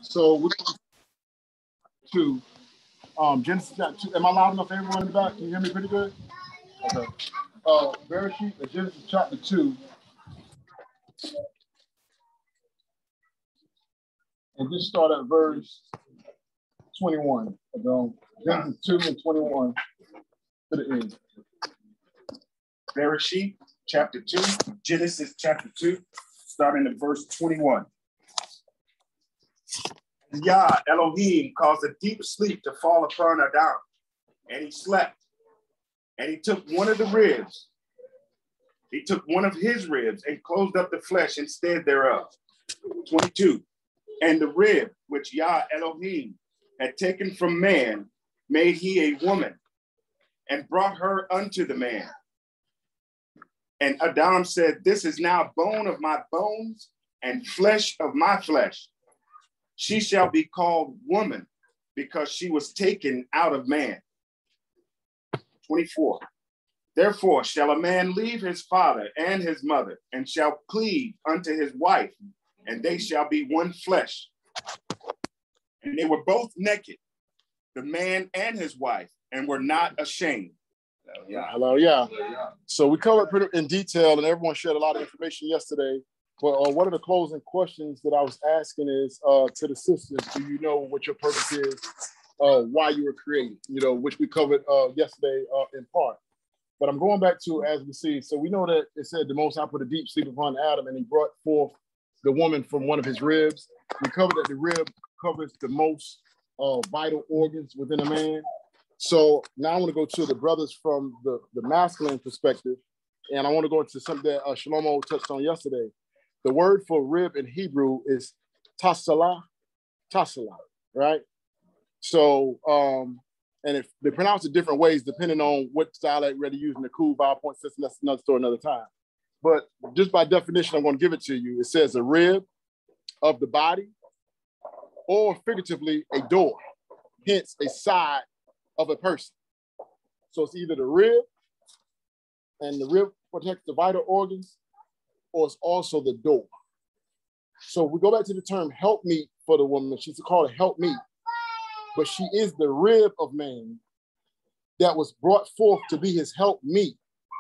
So we're to Genesis chapter 2. Am I loud enough for everyone in the back? Can you hear me pretty good? Okay. Bereshit, Genesis chapter 2. And just start at verse 21. Genesis 2 and 21 to the end. Bereshit chapter 2, Genesis chapter 2, starting at verse 21. Yah Elohim caused a deep sleep to fall upon Adam, and he slept. And he took one of the ribs. He took one of his ribs and closed up the flesh instead thereof. 22. And the rib which Yah Elohim had taken from man made he a woman, and brought her unto the man. And Adam said, this is now bone of my bones and flesh of my flesh. She shall be called woman, because she was taken out of man. 24. Therefore shall a man leave his father and his mother, and shall cleave unto his wife, and they shall be one flesh. And they were both naked, the man and his wife, and were not ashamed. Hello, yeah. So we covered pretty in detail, and everyone shared a lot of information yesterday. But one of the closing questions that I was asking is to the sisters: do you know what your purpose is? Why you were created? Which we covered yesterday in part. But I'm going back to, as we see, so we know that it said the Most High put a deep sleep upon Adam, and he brought forth the woman from one of his ribs. We covered that the rib covers the most vital organs within a man. So now I want to go to the brothers from the masculine perspective, and I want to go into something that Shlomo touched on yesterday. The word for rib in Hebrew is tasalah, right? So, and if they pronounce it different ways depending on what dialect you're using, the cool vowel point system, that's another story another time. But just by definition, I'm going to give it to you. It says a rib of the body, or figuratively, a door, hence a side of a person. So it's either the rib, and the rib protects the vital organs, or it's also the door. So we go back to the term helpmeet for the woman. She's called a helpmeet, but she is the rib of man that was brought forth to be his helpmeet.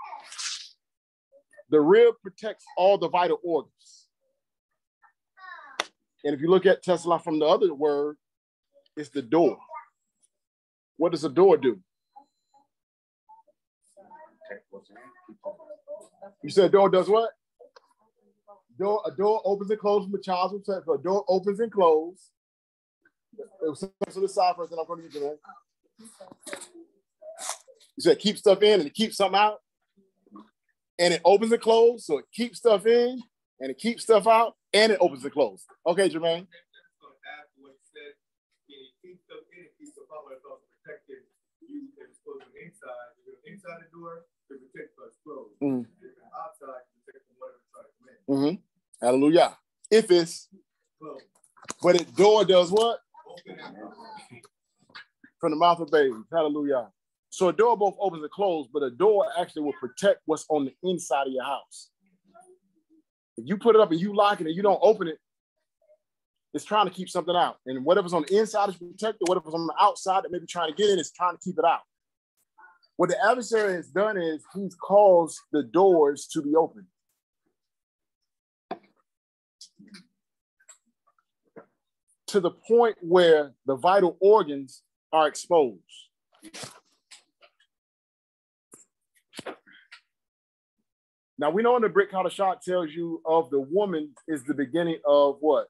The rib protects all the vital organs. And if you look at Tesla from the other word, it's the door. What does a door do? You said a door does what? A door opens and closes from a child's perspective. A door opens and closes. It was to the side first, and I'm going to use it. You said keep stuff in and it keeps something out. And it opens and closes, so it keeps stuff in and it keeps stuff out, and it opens and closes. Okay, Jermaine. Inside the door to protect us closed. Outside to protect from whatever tries to come in. Hallelujah. If it's closed. But the door does what? From the mouth of babes. Hallelujah. So a door both opens and closes, but a door actually will protect what's on the inside of your house. If you put it up and you lock it and you don't open it, it's trying to keep something out. And whatever's on the inside is protected. Whatever's on the outside that may be trying to get in is trying to keep it out. What the adversary has done is he's caused the doors to be open. To the point where the vital organs are exposed. Now we know in the Brit Kadashah tells you of the woman is the beginning of what?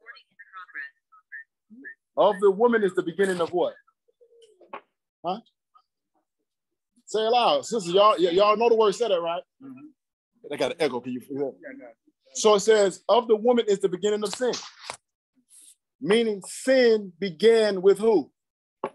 Of the woman is the beginning of what? Huh? Say it loud. Sisters, y'all know the word said it, right? I got an echo. Can you feel that? So it says, of the woman is the beginning of sin. Meaning sin began with who? I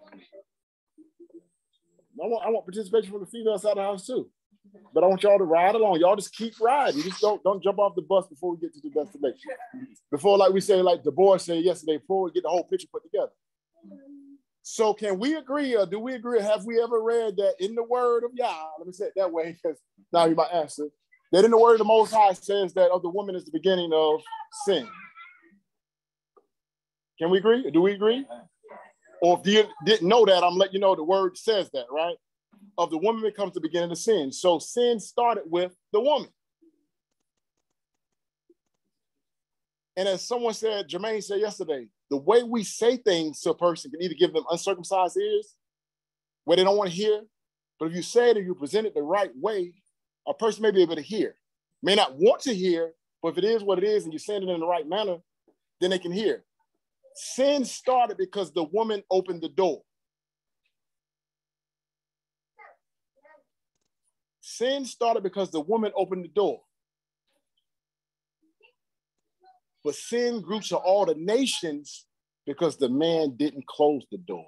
want participation from the female side of the house too. But I want y'all to ride along. Y'all just keep riding. Just don't jump off the bus before we get to the destination. Before, like we say, like the boy said yesterday, before we get the whole picture put together. So can we agree, or do we agree? Have we ever read that in the word of Yah? Let me say it that way, because now you might answer. That in the word of the Most High says that of the woman is the beginning of sin. Can we agree? Do we agree? Or if you didn't know that, I'm letting you know the word says that, right? Of the woman becomes the beginning of sin. So sin started with the woman. And as someone said, Jermaine said yesterday, the way we say things to a person can either give them uncircumcised ears, where they don't want to hear, but if you say it or you present it the right way, a person may be able to hear. May not want to hear, but if it is what it is and you're saying it in the right manner, then they can hear. Sin started because the woman opened the door. Sin started because the woman opened the door. But sin grew to all the nations because the man didn't close the door.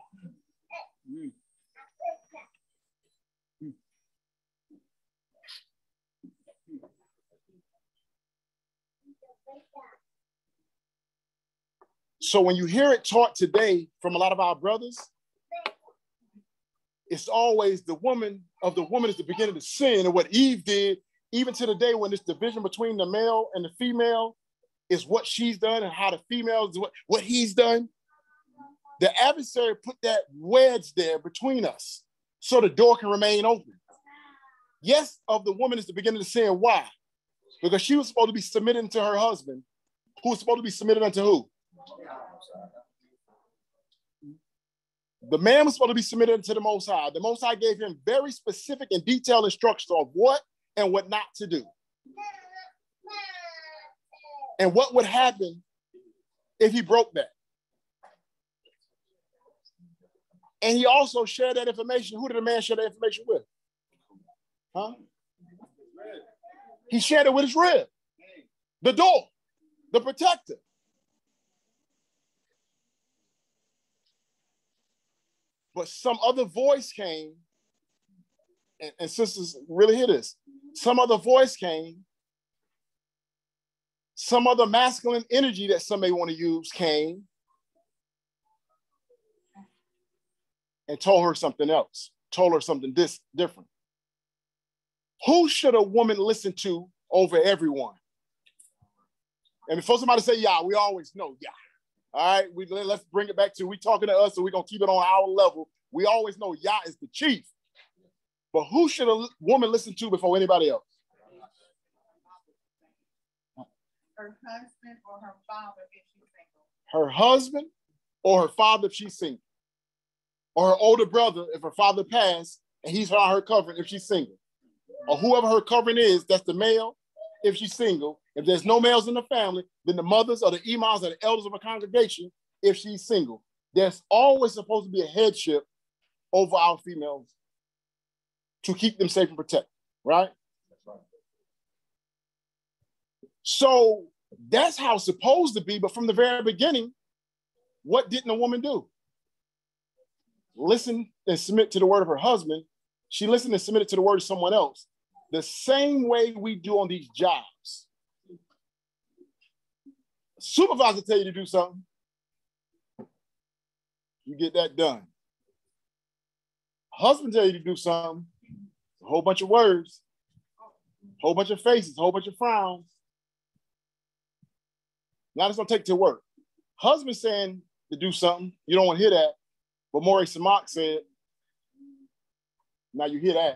So when you hear it taught today from a lot of our brothers, it's always the woman is the beginning of sin, and what Eve did, even to the day when this division between the male and the female is what she's done and how the female is what he's done. The adversary put that wedge there between us so the door can remain open. Yes, of the woman is the beginning of sin. Why? Because she was supposed to be submitted to her husband, who was supposed to be submitted unto who? The man was supposed to be submitted to the Most High. The Most High gave him very specific and detailed instructions of what and what not to do. And what would happen if he broke that. And he also shared that information. Who did the man share that information with? Huh? He shared it with his rib. The door. The protector. But some other voice came, and sisters really hear this. Some other voice came, some other masculine energy that some may want to use came and told her something else, told her something different. Who should a woman listen to over everyone? And before somebody say, yeah, we always know, yeah. All right, let's bring it back to, we talking to us, so we're going to keep it on our level. We always know Yah is the chief. But who should a woman listen to before anybody else? Her husband or her father if she's single. Her husband or her father if she's single. Or her older brother if her father passed and he's on her covering if she's single. Or whoever her covering is, that's the male if she's single. If there's no males in the family, then the mothers or the imams or the elders of a congregation if she's single. There's always supposed to be a headship over our females to keep them safe and protected, right? That's right. So that's how it's supposed to be, but from the very beginning, what didn't a woman do? Listen and submit to the word of her husband. She listened and submitted to the word of someone else. The same way we do on these jobs. Supervisor tell you to do something, you get that done. Husband tell you to do something, a whole bunch of words, a whole bunch of faces, a whole bunch of frowns. Now it's gonna take to work. Husband saying to do something, you don't want to hear that, but Morey Samak said, now you hear that.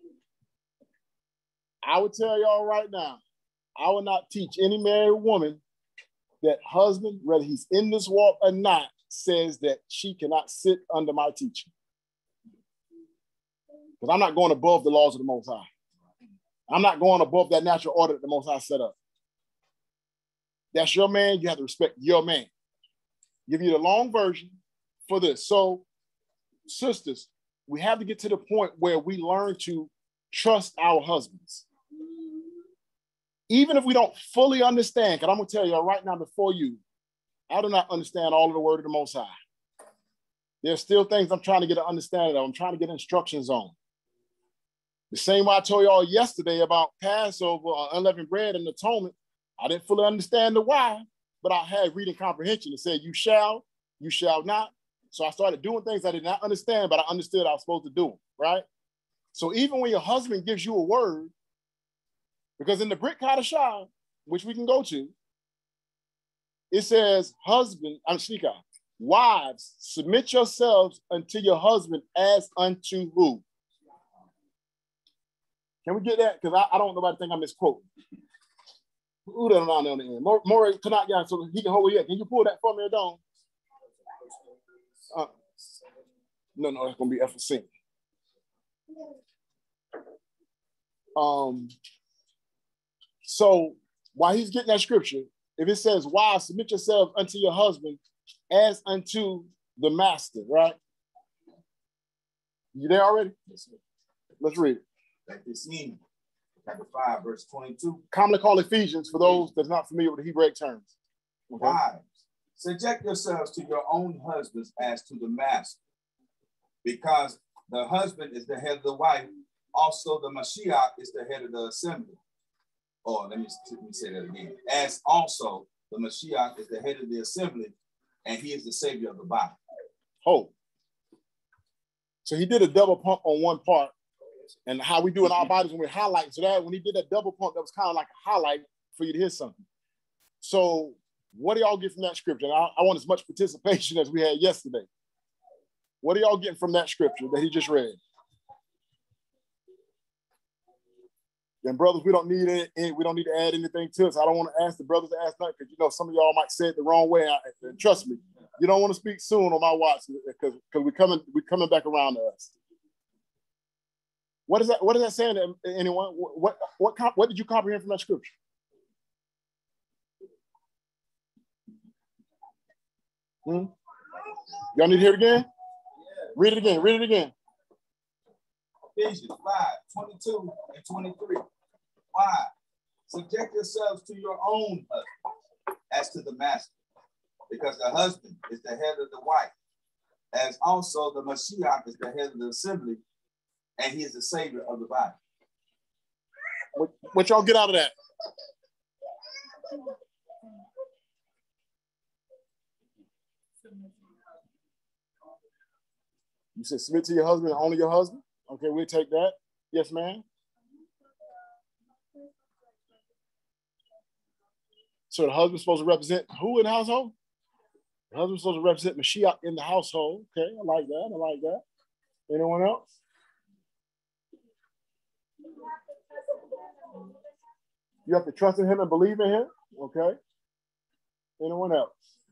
I would tell y'all right now, I will not teach any married woman that husband, whether he's in this walk or not, says that she cannot sit under my teaching. Because I'm not going above the laws of the Most High. I'm not going above that natural order that the Most High set up. That's your man. You have to respect your man. Give you the long version for this. So, sisters, we have to get to the point where we learn to trust our husbands. Even if we don't fully understand, because I'm going to tell you right now before you, I do not understand all of the word of the Most High. There's still things I'm trying to get an understanding of. I'm trying to get instructions on. The same way I told y'all yesterday about Passover, unleavened bread, and atonement. I didn't fully understand the why, but I had reading comprehension. It said, you shall not. So I started doing things I did not understand, but I understood I was supposed to do them, right? So even when your husband gives you a word, because in the Brit Kadashah, which we can go to, It says, wives, submit yourselves unto your husband as unto who? Can we get that? Because I don't know about the thing I misquote. Who doesn't know on the end? More tonight, yeah, so he can hold it. Can you pull that for me, Don? No, that's gonna be F-C. So while he's getting that scripture, if it says, wives, submit yourselves unto your husband as unto the master, right? You there already? Let's read it. Chapter 5, verse 22. Commonly called Ephesians for those that's not familiar with the Hebraic terms. Okay. Wives, subject yourselves to your own husbands as to the master, because the husband is the head of the wife. Also, the Mashiach is the head of the assembly. Or let me say that again. As also, the Mashiach is the head of the assembly, and he is the savior of the body. Oh. So he did a double pump on one part, and how we do in our bodies when we highlight. So that when he did that double pump, that was kind of like a highlight for you to hear something. So what do y'all get from that scripture? And I want as much participation as we had yesterday. What are y'all getting from that scripture that he just read? And brothers, we don't need to add anything to it. So I don't want to ask the brothers to ask nothing, because some of y'all might say it the wrong way. And trust me, you don't want to speak soon on my watch, because we're coming back around to us. What is that saying to anyone? What did you comprehend from that scripture? Y'all need to hear it again? Read it again. Ephesians 5:22 and 23. Why? Subject yourselves to your own husband as to the master, because the husband is the head of the wife, as also the Mashiach is the head of the assembly, and he is the savior of the body. What y'all get out of that? You said submit to your husband and only your husband? Okay, we'll take that. Yes, ma'am. So the husband's supposed to represent who in the household? The husband's supposed to represent Mashiach in the household. Okay, I like that. Anyone else? You have to trust in him and believe in him. Okay. Anyone else?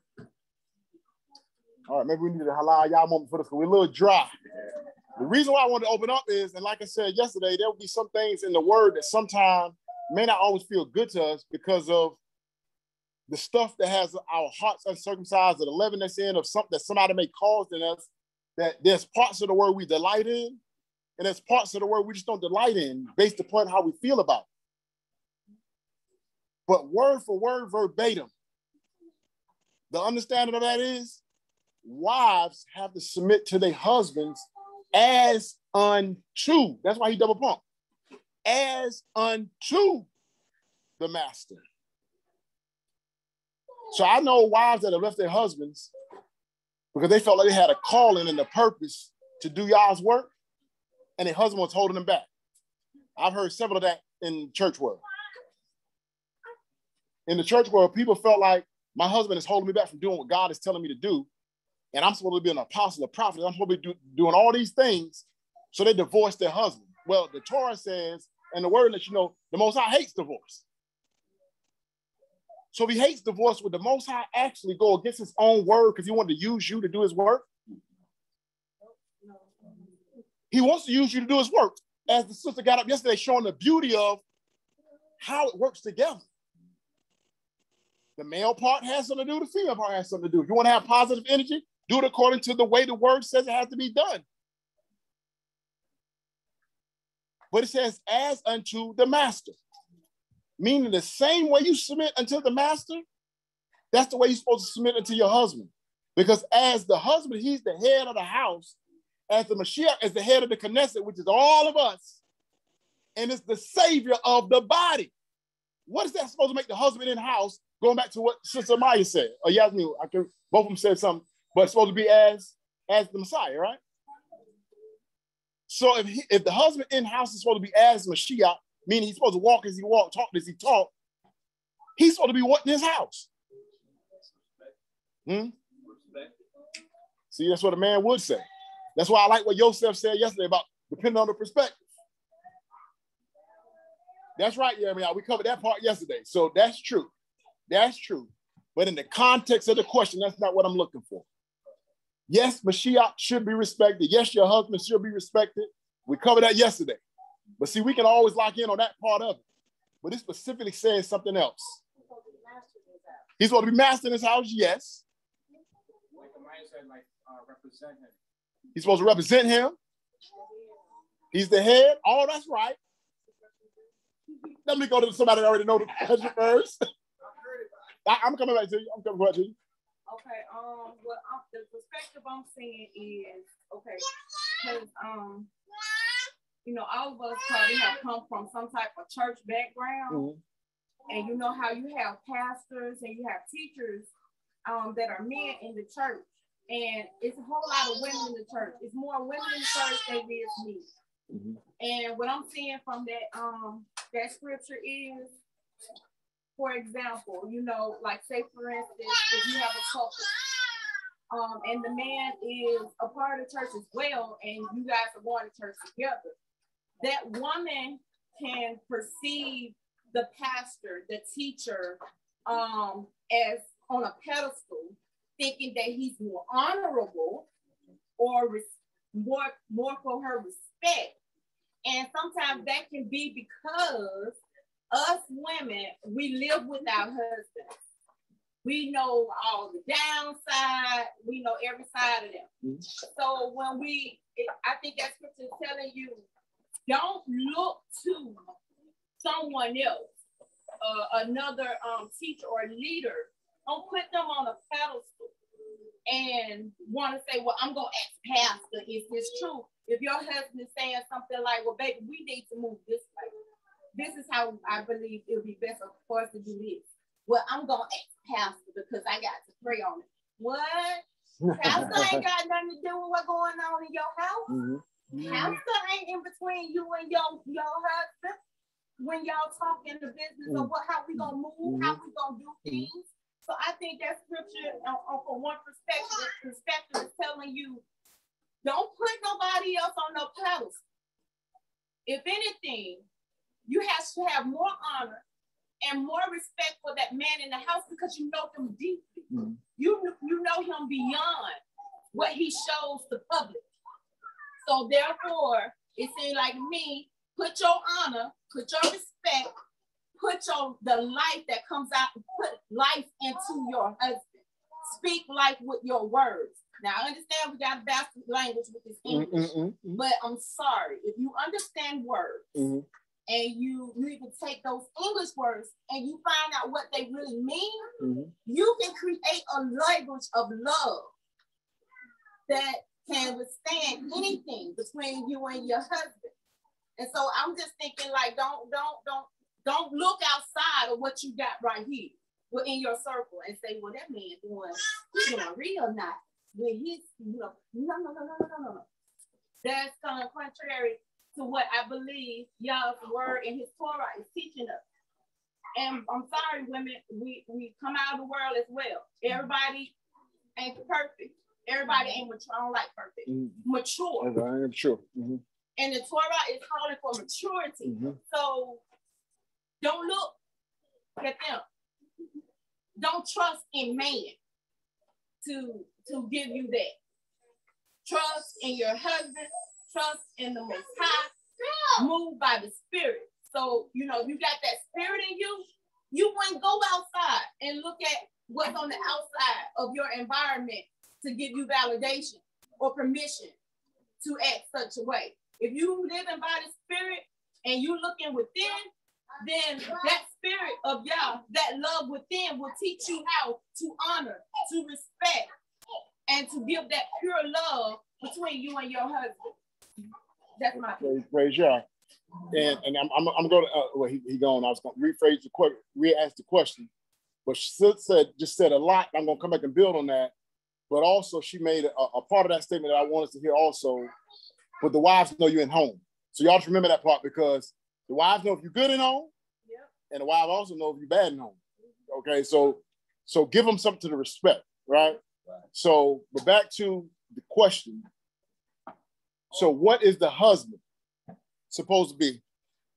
All right, maybe we need a halal y'all moment for this, because we're a little dry. The reason why I wanted to open up is, and like I said yesterday, there will be some things in the word that sometimes may not always feel good to us because of the stuff that has our hearts uncircumcised, or the leaven that's in, of something that somebody may cause in us, that there's parts of the word we delight in, and there's parts of the word we just don't delight in based upon how we feel about it. But word for word, verbatim, the understanding of that is wives have to submit to their husbands as unto. That's why he double pumped. As unto the master. So I know wives that have left their husbands because they felt like they had a calling and a purpose to do y'all's work, and their husband was holding them back. I've heard several of that in church world. In the church world, people felt like my husband is holding me back from doing what God is telling me to do, and I'm supposed to be an apostle, a prophet, I'm supposed to be doing all these things, so they divorced their husband. Well, the Torah says, and the word lets you know, the Most High hates divorce. So if he hates divorce, would the Most High actually go against his own word because he wanted to use you to do his work? He wants to use you to do his work. As the sister got up yesterday showing the beauty of how it works together. The male part has something to do, the female part has something to do. If you want to have positive energy, do it according to the way the word says it has to be done. But it says, as unto the master. Meaning the same way you submit unto the master, that's the way you're supposed to submit unto your husband. Because as the husband, he's the head of the house. As the Mashiach is the head of the Knesset, which is all of us. And it's the savior of the body. What is that supposed to make the husband in the house? Going back to what Sister Maya said, or Yasmin, both of them said something, but it's supposed to be as the Messiah, right? So if the husband in the house is supposed to be as Mashiach, meaning he's supposed to walk as he walked, talk as he talked, he's supposed to be what in his house? See, that's what a man would say. That's why I like what Yosef said yesterday about depending on the perspective. That's right, Jeremy. We covered that part yesterday. So that's true. That's true. But in the context of the question, that's not what I'm looking for. Yes, Mashiach should be respected. Yes, your husband should be respected. We covered that yesterday. But see, we can always lock in on that part of it. But it specifically says something else. He's supposed to be master in his house, yes. Represent him. He's supposed to represent him. He's the head. Oh, that's right. Let me go to somebody that already know the question first. I'm coming back to you. Okay, well, the perspective I'm seeing is, okay, because, you know, all of us probably have come from some type of church background, and you know how you have pastors and you have teachers that are men in the church, and it's a whole lot of women in the church. It's more women in the church than it is men. And what I'm seeing from that scripture is, for example, you know, like say for instance, if you have a couple, and the man is a part of the church as well, and you guys are going to church together, that woman can perceive the pastor, the teacher, as on a pedestal, thinking that he's more honorable or more for her respect. And sometimes that can be because us women, we live with our husbands. We know all the downside. We know every side of them. So when I think that scripture is telling you, don't look to someone else, another teacher or leader. Don't put them on a pedestal and want to say, well, I'm going to ask pastor, is this true? If your husband is saying something like, well, baby, we need to move this way. This is how I believe it would be best for us to do this. Well, I'm going to ask pastor because I got to pray on it. What? Pastor ain't got nothing to do with what's going on in your house. Pastor ain't in between you and your husband when y'all talking the business of how we going to move, how we going to do things. So I think that scripture, from one perspective is telling you, don't put nobody else on no pedestal. If anything, you have to have more honor and more respect for that man in the house because you know him deeply. You know him beyond what he shows the public. So therefore, it seems like me, put your honor, put your respect, put the life that comes out, put life into your husband. Speak life with your words. Now, I understand we got bastard language with this English, but I'm sorry. If you understand words and you even take those English words and you find out what they really mean, you can create a language of love that can withstand anything between you and your husband. And so I'm just thinking, like, don't look outside of what you got right here within your circle and say, well, that man he's doing real nice. When he's, no. That's contrary to what I believe Yah's word in his Torah is teaching us. And I'm sorry, women, we come out of the world as well. Everybody ain't perfect. Everybody ain't mature. I don't like perfect. Mature. I am sure. And the Torah is calling for maturity. So don't look at them. Don't trust in man to give you that. Trust in your husband. Trust in the Most High. Move by the Spirit. So, you know, you got that spirit in you. You wouldn't go outside and look at what's on the outside of your environment to give you validation or permission to act such a way. If you live in by the Spirit and you looking within, then that spirit of Yah, that love within will teach you how to honor, to respect, and to give that pure love between you and your husband. That's my praise Yah. And I'm going to, well, he gone. I was going to rephrase the question, re-ask the question. But she just said a lot. I'm going to come back and build on that. But also, she made a part of that statement that I want us to hear also. But the wives know you're in home. So y'all just remember that part, because the wives know if you're good at home, and the wives also know if you're bad at home. Okay, so give them something to the respect. right? So, but back to the question. So what is the husband supposed to be?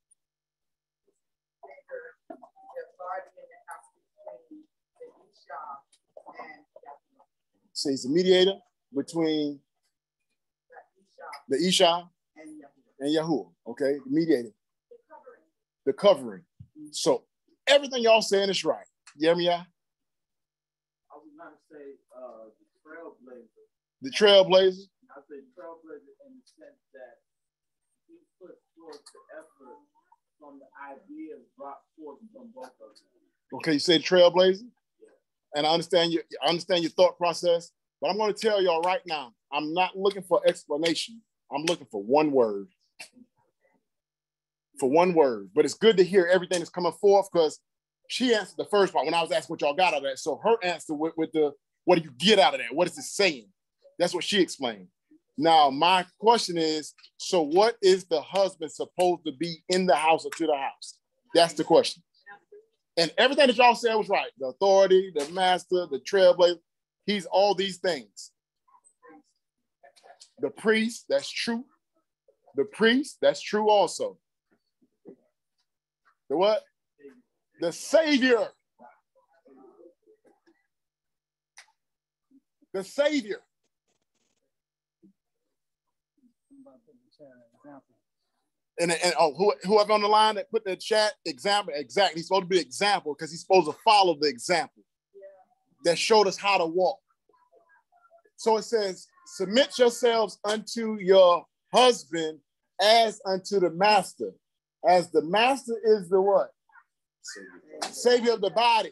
So he's a mediator between the Isha and Yahuwah, okay? The mediator. The covering. So everything y'all saying is right. Yemiah? I was going to say the trailblazer. The trailblazer? I say trailblazer in the sense that he put forth the effort from the ideas brought forth from both of them. Okay, you said trailblazer? And I understand your thought process, but I'm going to tell y'all right now, I'm not looking for explanation. I'm looking for one word. For one word. But it's good to hear everything that's coming forth because she answered the first part when I was asking what y'all got out of that. So her answer with the, what do you get out of that? What is it saying? That's what she explained. Now, my question is, so what is the husband supposed to be in the house or to the house? That's the question. And everything that y'all said was right. The authority, the master, the trailblazer, he's all these things. The priest, that's true. The priest, that's true also. The what? The savior. The savior. And whoever on the line that put the chat example, exactly. He's supposed to be an example because he's supposed to follow the example that showed us how to walk. So it says, submit yourselves unto your husband as unto the master. As the master is the what? Savior of the body.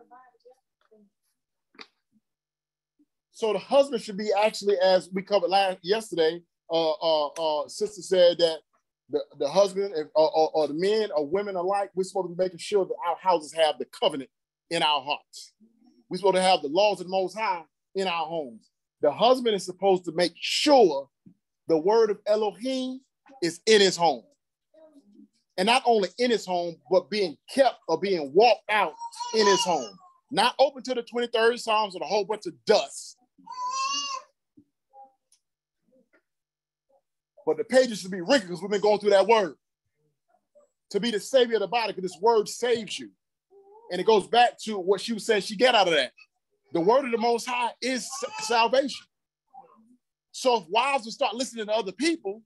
So the husband should be actually, as we covered yesterday, sister said that the husband or the men or women alike, we're supposed to be making sure that our houses have the covenant in our hearts. We're supposed to have the laws of the Most High in our homes. The husband is supposed to make sure the word of Elohim is in his home. And not only in his home, but being kept or being walked out in his home. Not open to the 23rd Psalms with a whole bunch of dust. But the pages should be wrinkled because we've been going through that word. To be the savior of the body, because this word saves you. And it goes back to what she was saying she get out of that. The word of the Most High is salvation. So if wives will start listening to other people,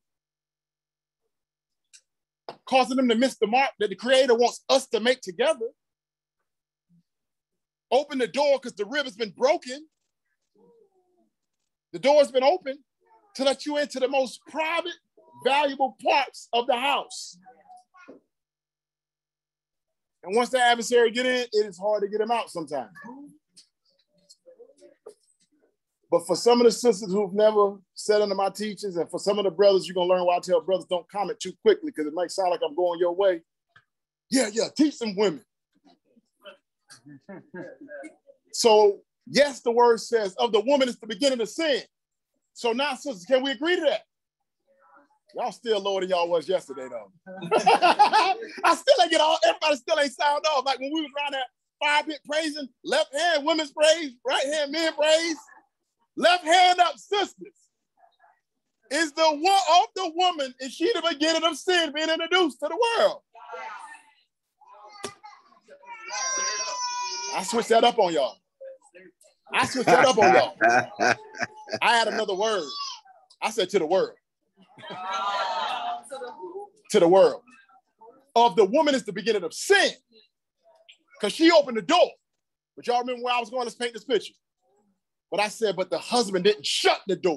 causing them to miss the mark that the Creator wants us to make together, open the door because the rib has been broken. The door has been opened to let you into the most private, valuable parts of the house. And once the adversary get in, it is hard to get him out sometimes. But for some of the sisters who've never sat under my teachings, and for some of the brothers, you're going to learn why I tell brothers don't comment too quickly because it might sound like I'm going your way. Yeah, teach some women. So, yes, the word says, of the woman is the beginning of sin. So now, sisters, can we agree to that? Y'all still lower than y'all was yesterday, though. I still ain't get all, everybody still ain't sound off. Like when we was around that fire pit praising, left hand women's praise, right hand men praise, left hand up sisters. Is the one of the woman, is she the beginning of sin being introduced to the world? I switched that up on y'all. I had another word. I said to the world. To the world. Of the woman is the beginning of sin. Because she opened the door. But y'all remember where I was going to paint this picture? But I said, but the husband didn't shut the door.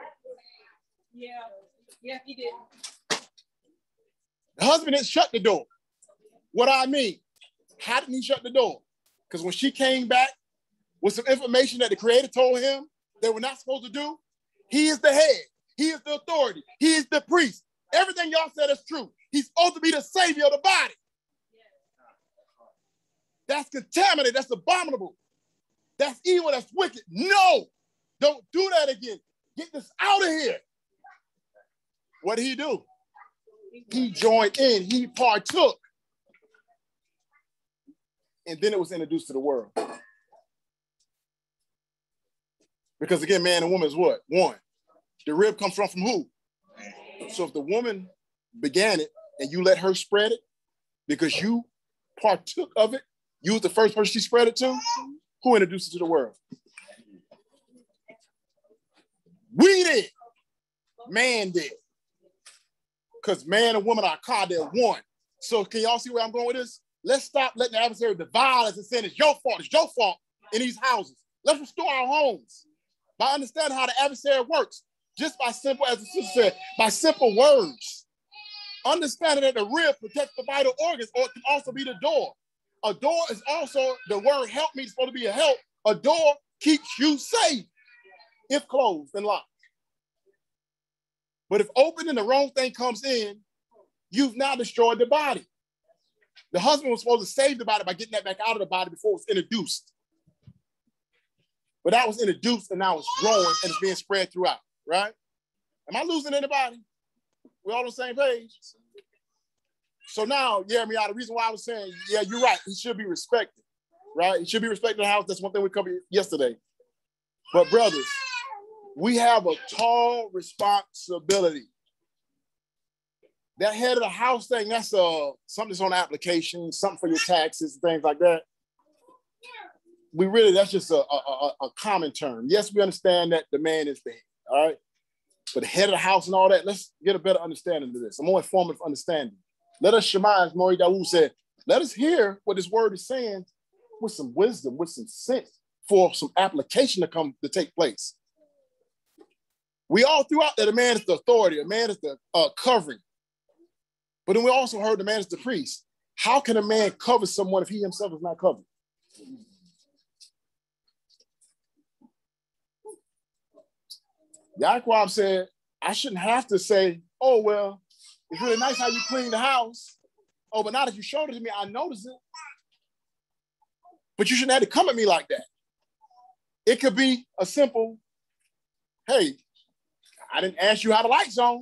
Yeah, he did. The husband didn't shut the door. What I mean, how did he shut the door? Because when she came back with some information that the Creator told him they were not supposed to do, he is the head. He is the authority. He is the priest. Everything y'all said is true. He's supposed to be the savior of the body. That's contaminated. That's abominable. That's evil. That's wicked. No, don't do that again. Get this out of here. What did he do? He joined in. He partook. And then it was introduced to the world. Because again, man and woman is what? One. The rib comes from who? So if the woman began it and you let her spread it because you partook of it, you was the first person she spread it to, who introduced it to the world? We did. Man did. Because man and woman are called, they're one. So can y'all see where I'm going with this? Let's stop letting the adversary divide us and saying it's your fault in these houses. Let's restore our homes by understanding how the adversary works. Just by simple, as the sister said, by simple words. Understanding that the rib protects the vital organs, or it can also be the door. A door is also, the word help me is supposed to be a help. A door keeps you safe if closed and locked. But if open and the wrong thing comes in, you've now destroyed the body. The husband was supposed to save the body by getting that back out of the body before it was introduced. But that was introduced and now it's growing and it's being spread throughout, right? Am I losing anybody? We're all on the same page? So now, Jeremiah, the reason why I was saying, yeah, you're right. He should be respected, right? He should be respected in the house. That's one thing we covered yesterday. But brothers, we have a tall responsibility. That head of the house thing, that's something that's on the application, something for your taxes, things like that. That's just a common term. Yes, we understand that the man is the head, all right? But the head of the house and all that, let's get a better understanding of this, a more informative understanding. Let us shema, as Maury Dawood said, let us hear what this word is saying with some wisdom, with some sense, for some application to take place. We all threw out that a man is the authority, a man is the covering. But then we also heard the man is the priest. How can a man cover someone if he himself is not covered? Yaquab said, I shouldn't have to say, oh, well, it's really nice how you clean the house. Oh, but now that you showed it to me, I noticed it. But you shouldn't have to come at me like that. It could be a simple, hey, I didn't ask you how the light's on.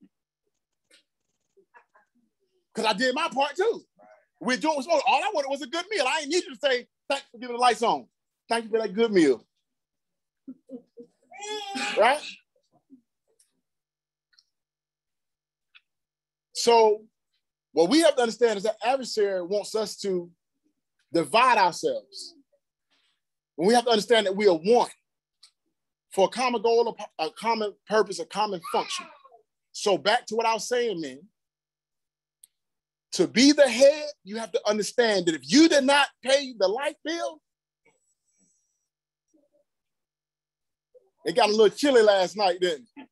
Because I did my part too. We're doing what's all I wanted was a good meal. I ain't need you to say, thanks for giving the lights on. Thank you for that good meal. Right? So what we have to understand is that adversary wants us to divide ourselves. And we have to understand that we are one for a common goal, a common purpose, a common function. So back to what I was saying, man. To be the head, you have to understand that if you did not pay the light bill, it got a little chilly last night, didn't it?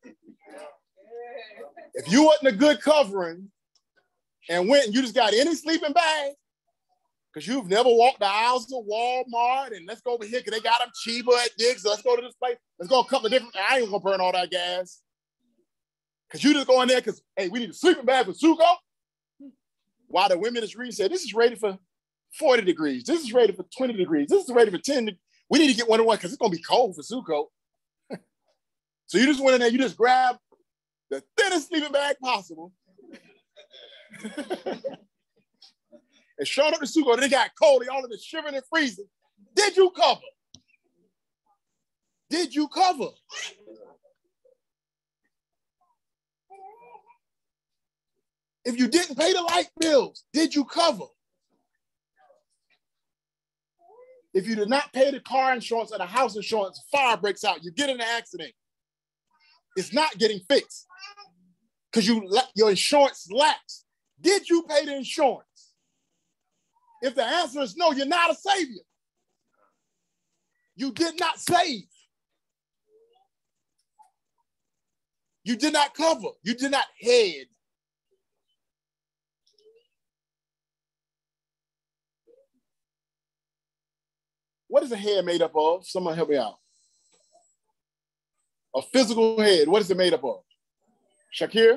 If you wasn't a good covering and went and you just got any sleeping bag, because you've never walked the aisles of Walmart and let's go over here because they got them cheaper at Dick's. So let's go to this place. Let's go a couple of different, I ain't gonna burn all that gas. Because you just go in there because, hey, we need a sleeping bag for Sugo. While the women is reading said, this is rated for 40 degrees. This is rated for 20 degrees. This is rated for 10. We need to get one because it's going to be cold for Sukkot. So you just went in there, you just grabbed the thinnest sleeping bag possible. And showed up to Sukkot. They got cold. They all in the shivering and freezing. Did you cover? Did you cover? If you didn't pay the light bills, did you cover? If you did not pay the car insurance or the house insurance, fire breaks out, you get in an accident. It's not getting fixed because your insurance lapsed. Did you pay the insurance? If the answer is no, you're not a savior. You did not save. You did not cover. You did not head. What is a head made up of? Someone help me out. A physical head. What is it made up of? Shakir?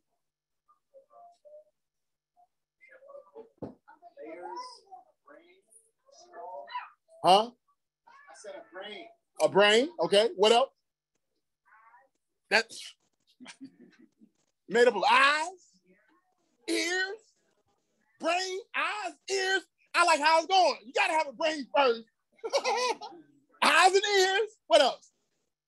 Huh? I said a brain. A brain, okay. What else? That's made up of eyes, ears, brain, eyes, ears. I like how it's going. You gotta have a brain first. Eyes and ears. What else?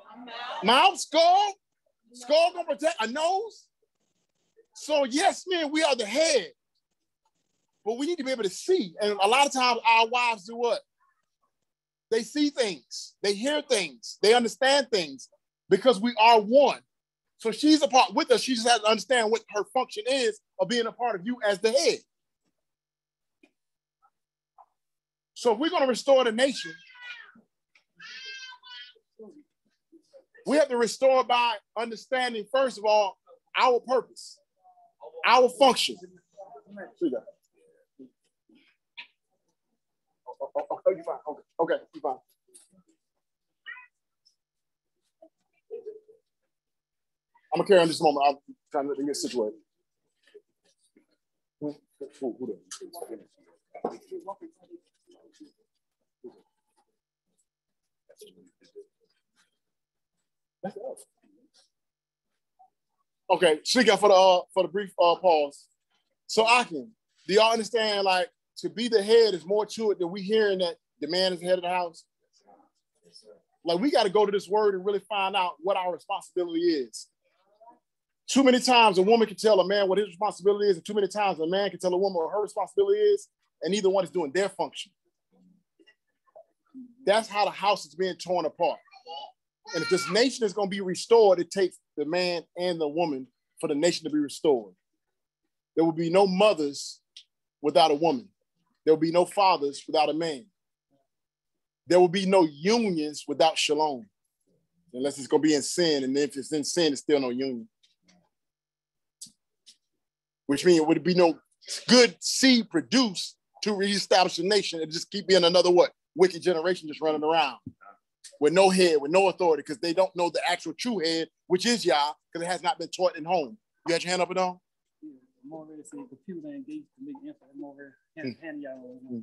Mouth, skull gonna protect a nose. So yes, men, we are the head, but we need to be able to see. And a lot of times our wives do what? They see things, they hear things, they understand things because we are one. So she's a part with us. She just has to understand what her function is of being a part of you as the head. So if we're going to restore the nation, we have to restore by understanding, first of all, our purpose, our function. Okay, you're fine. Okay, you're fine. I'm gonna carry on this moment. I'm trying to get situated. Okay, speak up for the brief pause. So do y'all understand, like, to be the head is more to it than we hearing that the man is the head of the house? Like, we got to go to this word and really find out what our responsibility is. Too many times a woman can tell a man what his responsibility is, and too many times a man can tell a woman what her responsibility is, and neither one is doing their function. That's how the house is being torn apart. And if this nation is going to be restored, it takes the man and the woman for the nation to be restored. There will be no mothers without a woman. There will be no fathers without a man. There will be no unions without shalom, unless it's going to be in sin. And if it's in sin, it's still no union. Which means it would be no good seed produced to reestablish the nation. It just keep being another what? Wicked generation just running around with no head, with no authority, because they don't know the actual true head, which is Yah, because it has not been taught in home. You got your hand up and on? Yeah, I'm already saying computer engaged to make info. I'm over hand y'all.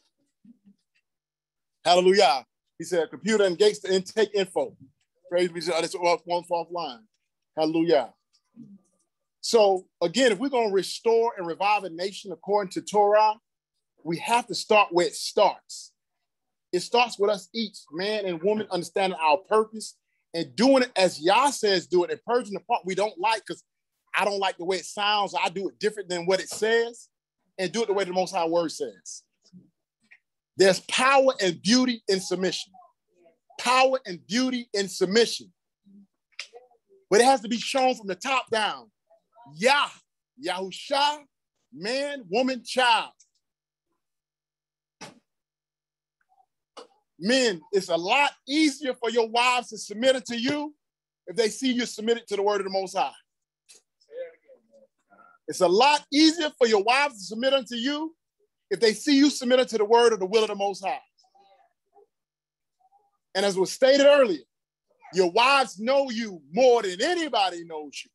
Hallelujah. He said, computer engaged to intake info. Praise be to God. That's one fourth line. Hallelujah. So again, if we're going to restore and revive a nation according to Torah, we have to start where it starts. It starts with us each, man and woman, understanding our purpose and doing it as Yah says do it, and purging the part we don't like, because I don't like the way it sounds. I do it different than what it says, and do it the way the Most High Word says. There's power and beauty in submission. Power and beauty in submission. But it has to be shown from the top down. Yah, Yahusha, man, woman, child. Men, it's a lot easier for your wives to submit it to you if they see you submitted to the word of the Most High. It's a lot easier for your wives to submit unto you if they see you submitted to the word or the will of the Most High. And as was stated earlier, your wives know you more than anybody knows you.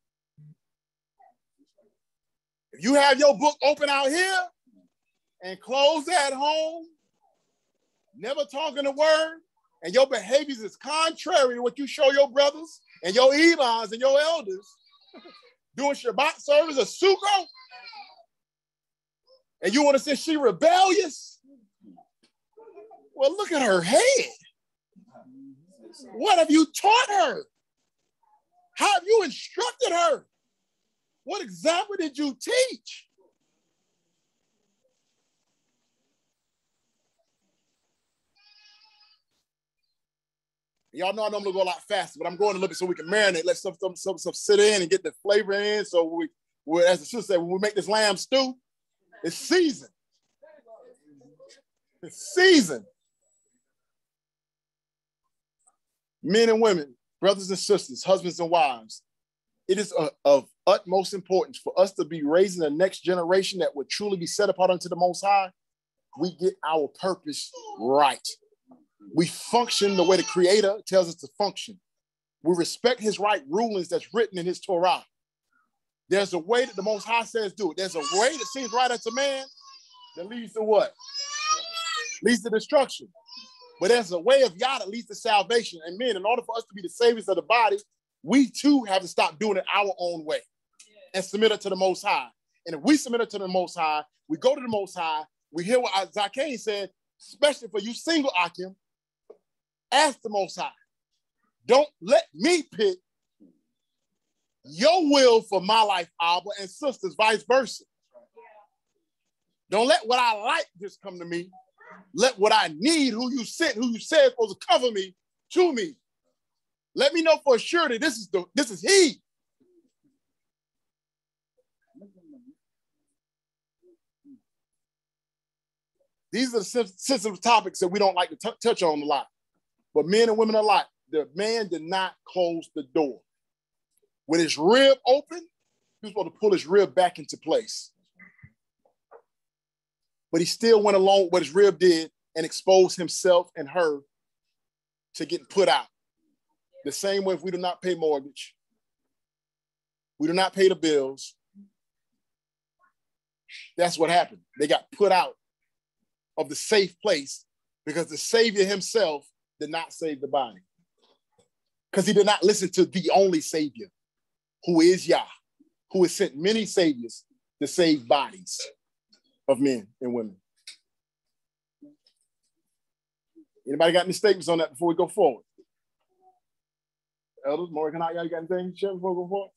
If you have your book open out here and closed at home, never talking the word, and your behaviors is contrary to what you show your brothers and your imams and your elders doing Shabbat service or Sukkot, and you want to say she rebellious? Well, look at her head. What have you taught her? How have you instructed her? What example did you teach? Y'all know I normally go a lot faster, but I'm going a little bit so we can marinate, let some stuff sit in and get the flavor in. So we as the sister said, when we make this lamb stew, it's seasoned. It's seasoned. Men and women, brothers and sisters, husbands and wives, it is of utmost importance for us to be raising the next generation that would truly be set apart unto the Most High. We get our purpose right. We function the way the Creator tells us to function. We respect his right rulings that's written in his Torah. There's a way that the Most High says do it. There's a way that seems right unto man that leads to what? Leads to destruction. But there's a way of Yah that leads to salvation. And men, in order for us to be the saviors of the body, we too have to stop doing it our own way and submit it to the Most High. And if we submit it to the Most High, we go to the Most High, we hear what Zakane said, especially for you single Akim, ask the Most High. Don't let me pick your will for my life, Abba, and sisters, vice versa. Don't let what I like just come to me. Let what I need, who you sent, who you said is supposed to cover me, to me. Let me know for sure that this is he. These are the sensitive topics that we don't like to touch on a lot. But men and women alike, the man did not close the door. When his rib opened, he was supposed to pull his rib back into place. But he still went along with what his rib did and exposed himself and her to getting put out. The same way if we do not pay mortgage, we do not pay the bills, that's what happened. They got put out of the safe place because the Savior himself did not save the body. Because he did not listen to the only Savior, who is Yah, who has sent many saviors to save bodies of men and women. Anybody got any statements on that before we go forward? Elders, Morgan, you got anything to share before we go forward?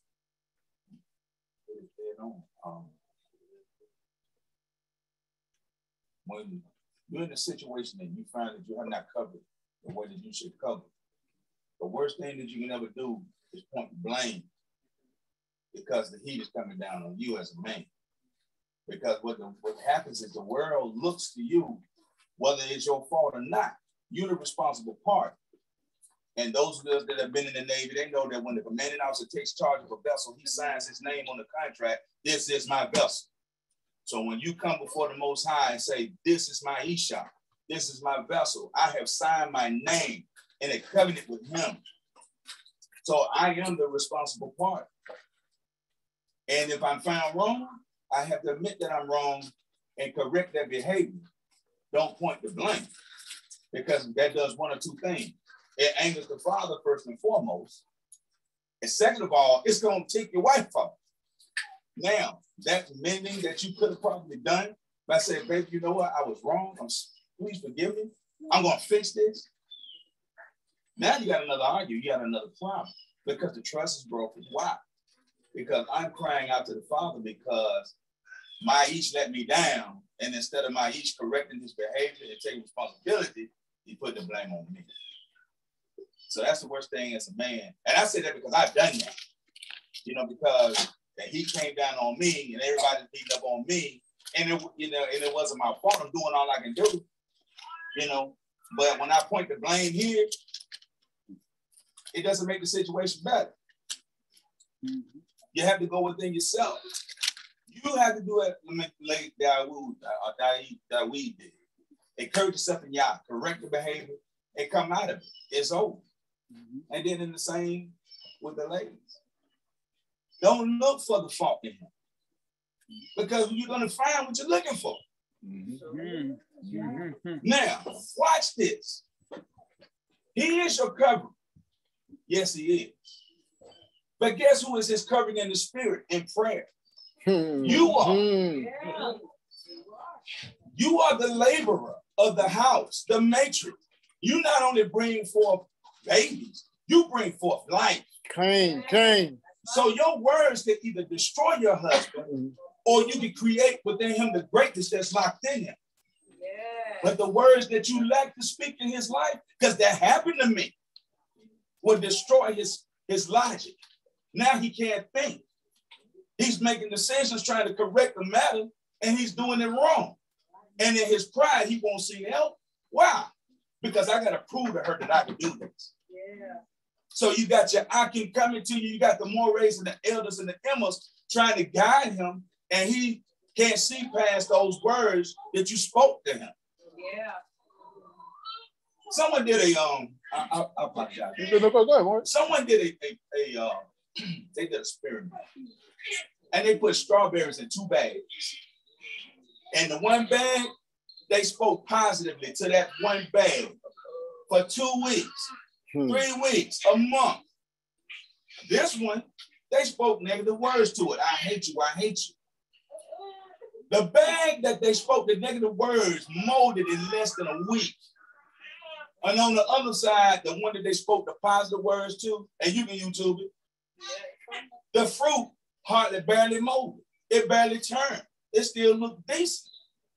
When you're in a situation and you find that you are not covered the way that you should cover, the worst thing that you can ever do is point blame, because the heat is coming down on you as a man. Because what happens is the world looks to you, whether it's your fault or not. You're the responsible part. And those of us that have been in the Navy, they know that when the commanding officer takes charge of a vessel, he signs his name on the contract. This is my vessel. So when you come before the Most High and say, this is my Isha, this is my vessel, I have signed my name in a covenant with him. So I am the responsible part. And if I'm found wrong, I have to admit that I'm wrong and correct that behavior. Don't point the blame, because that does one or two things. It angers the father first and foremost. And second of all, it's going to take your wife off. Now, that mending that you could have probably done by saying, baby, you know what? I was wrong. Please forgive me. I'm going to fix this. Now you got another argument. You got another problem because the trust is broken. Why? Because I'm crying out to the Father because my Ish let me down. And instead of my Ish correcting his behavior and taking responsibility, he put the blame on me. So that's the worst thing as a man. And I say that because I've done that. You know, because he came down on me and everybody beat up on me. And it wasn't my fault. I'm doing all I can do. You know, but when I point the blame here, it doesn't make the situation better. Mm-hmm. You have to go within yourself. You have to do it like Daweed did. Encourage yourself in Yah, correct the behavior, and come out of it. It's over. Mm-hmm. And then in the same with the ladies. Don't look for the fault in him, because you're going to find what you're looking for. Mm-hmm. Mm-hmm. Now, watch this. He is your covering. Yes, he is. But guess who is his covering in the spirit, in prayer? You are. You are the laborer of the house, the matrix. You not only bring forth babies, you bring forth life. Cain. So your words can either destroy your husband or you can create within him the greatness that's locked in him. Yeah. But the words that you lack to speak in his life, because that happened to me, will destroy his logic. Now he can't think. He's making decisions trying to correct the matter, and he's doing it wrong. And in his pride, he won't see help. Why? Because I got to prove to her that I can do this. Yeah. So you got your Akim coming to you. You got the Mores and the elders and the Emmas trying to guide him, and he can't see past those words that you spoke to him. Yeah. Someone did I apologize. Someone did they did an experiment, and they put strawberries in 2 bags. And the one bag, they spoke positively to that one bag for 2 weeks, 3 weeks, a month. This one, they spoke negative words to it. I hate you, I hate you. The bag that they spoke the negative words molded in less than a week. And on the other side, the one that they spoke the positive words to, and you can YouTube it, the fruit hardly barely molded. It barely turned. It still looked decent.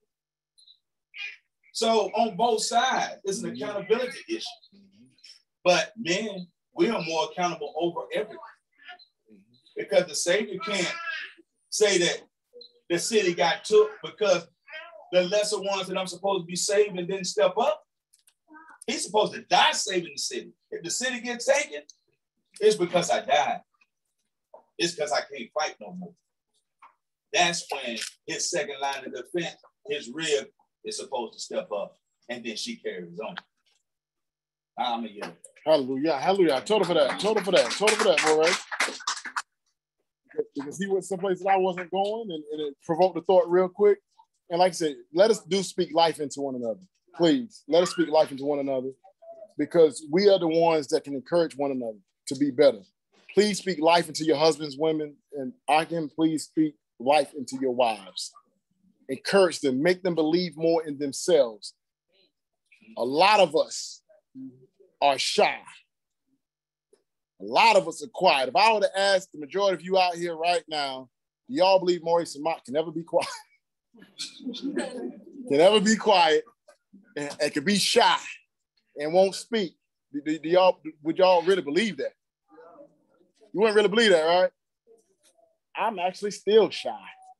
So on both sides, it's an accountability issue. But men, we are more accountable over everything. Because the Savior can't say that the city got took because the lesser ones that I'm supposed to be saving didn't step up. He's supposed to die saving the city. If the city gets taken, it's because I died. It's because I can't fight no more. That's when his second line of defense, his rib, is supposed to step up, and then she carries on. I'm a year. Hallelujah, hallelujah. Total for that, boy, right? Because he went someplace that I wasn't going, and it provoked the thought real quick. And like I said, let us speak life into one another. Please, let us speak life into one another, because we are the ones that can encourage one another to be better. Please speak life into your husbands, women, and I can please speak life into your wives. Encourage them, make them believe more in themselves. A lot of us are shy. A lot of us are quiet. If I were to ask the majority of you out here right now, do y'all believe Maurice and Mott can never be quiet? Can never be quiet and can be shy and won't speak? Would y'all really believe that? You wouldn't really believe that, right? I'm actually still shy.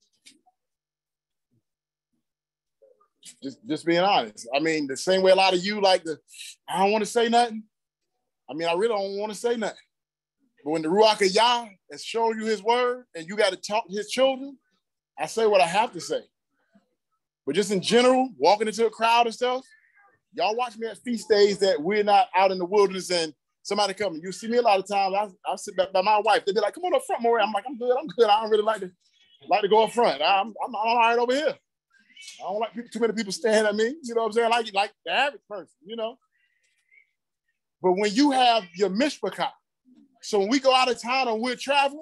Just being honest. I mean, the same way a lot of you like I don't want to say nothing. I mean, I really don't want to say nothing. But when the Ruach of Yah has shown you his word and you got to talk to his children, I say what I have to say. But just in general, walking into a crowd and stuff, y'all watch me at feast days that we're not out in the wilderness and somebody coming. You see me a lot of times, I'll sit back by my wife. They'll be like, come on up front, Maury. I'm like, I'm good. I don't really like to go up front. I'm all right over here. I don't like too many people staring at me. You know what I'm saying? Like the average person, you know? But when you have your mishpachah, so when we go out of town and we're traveling,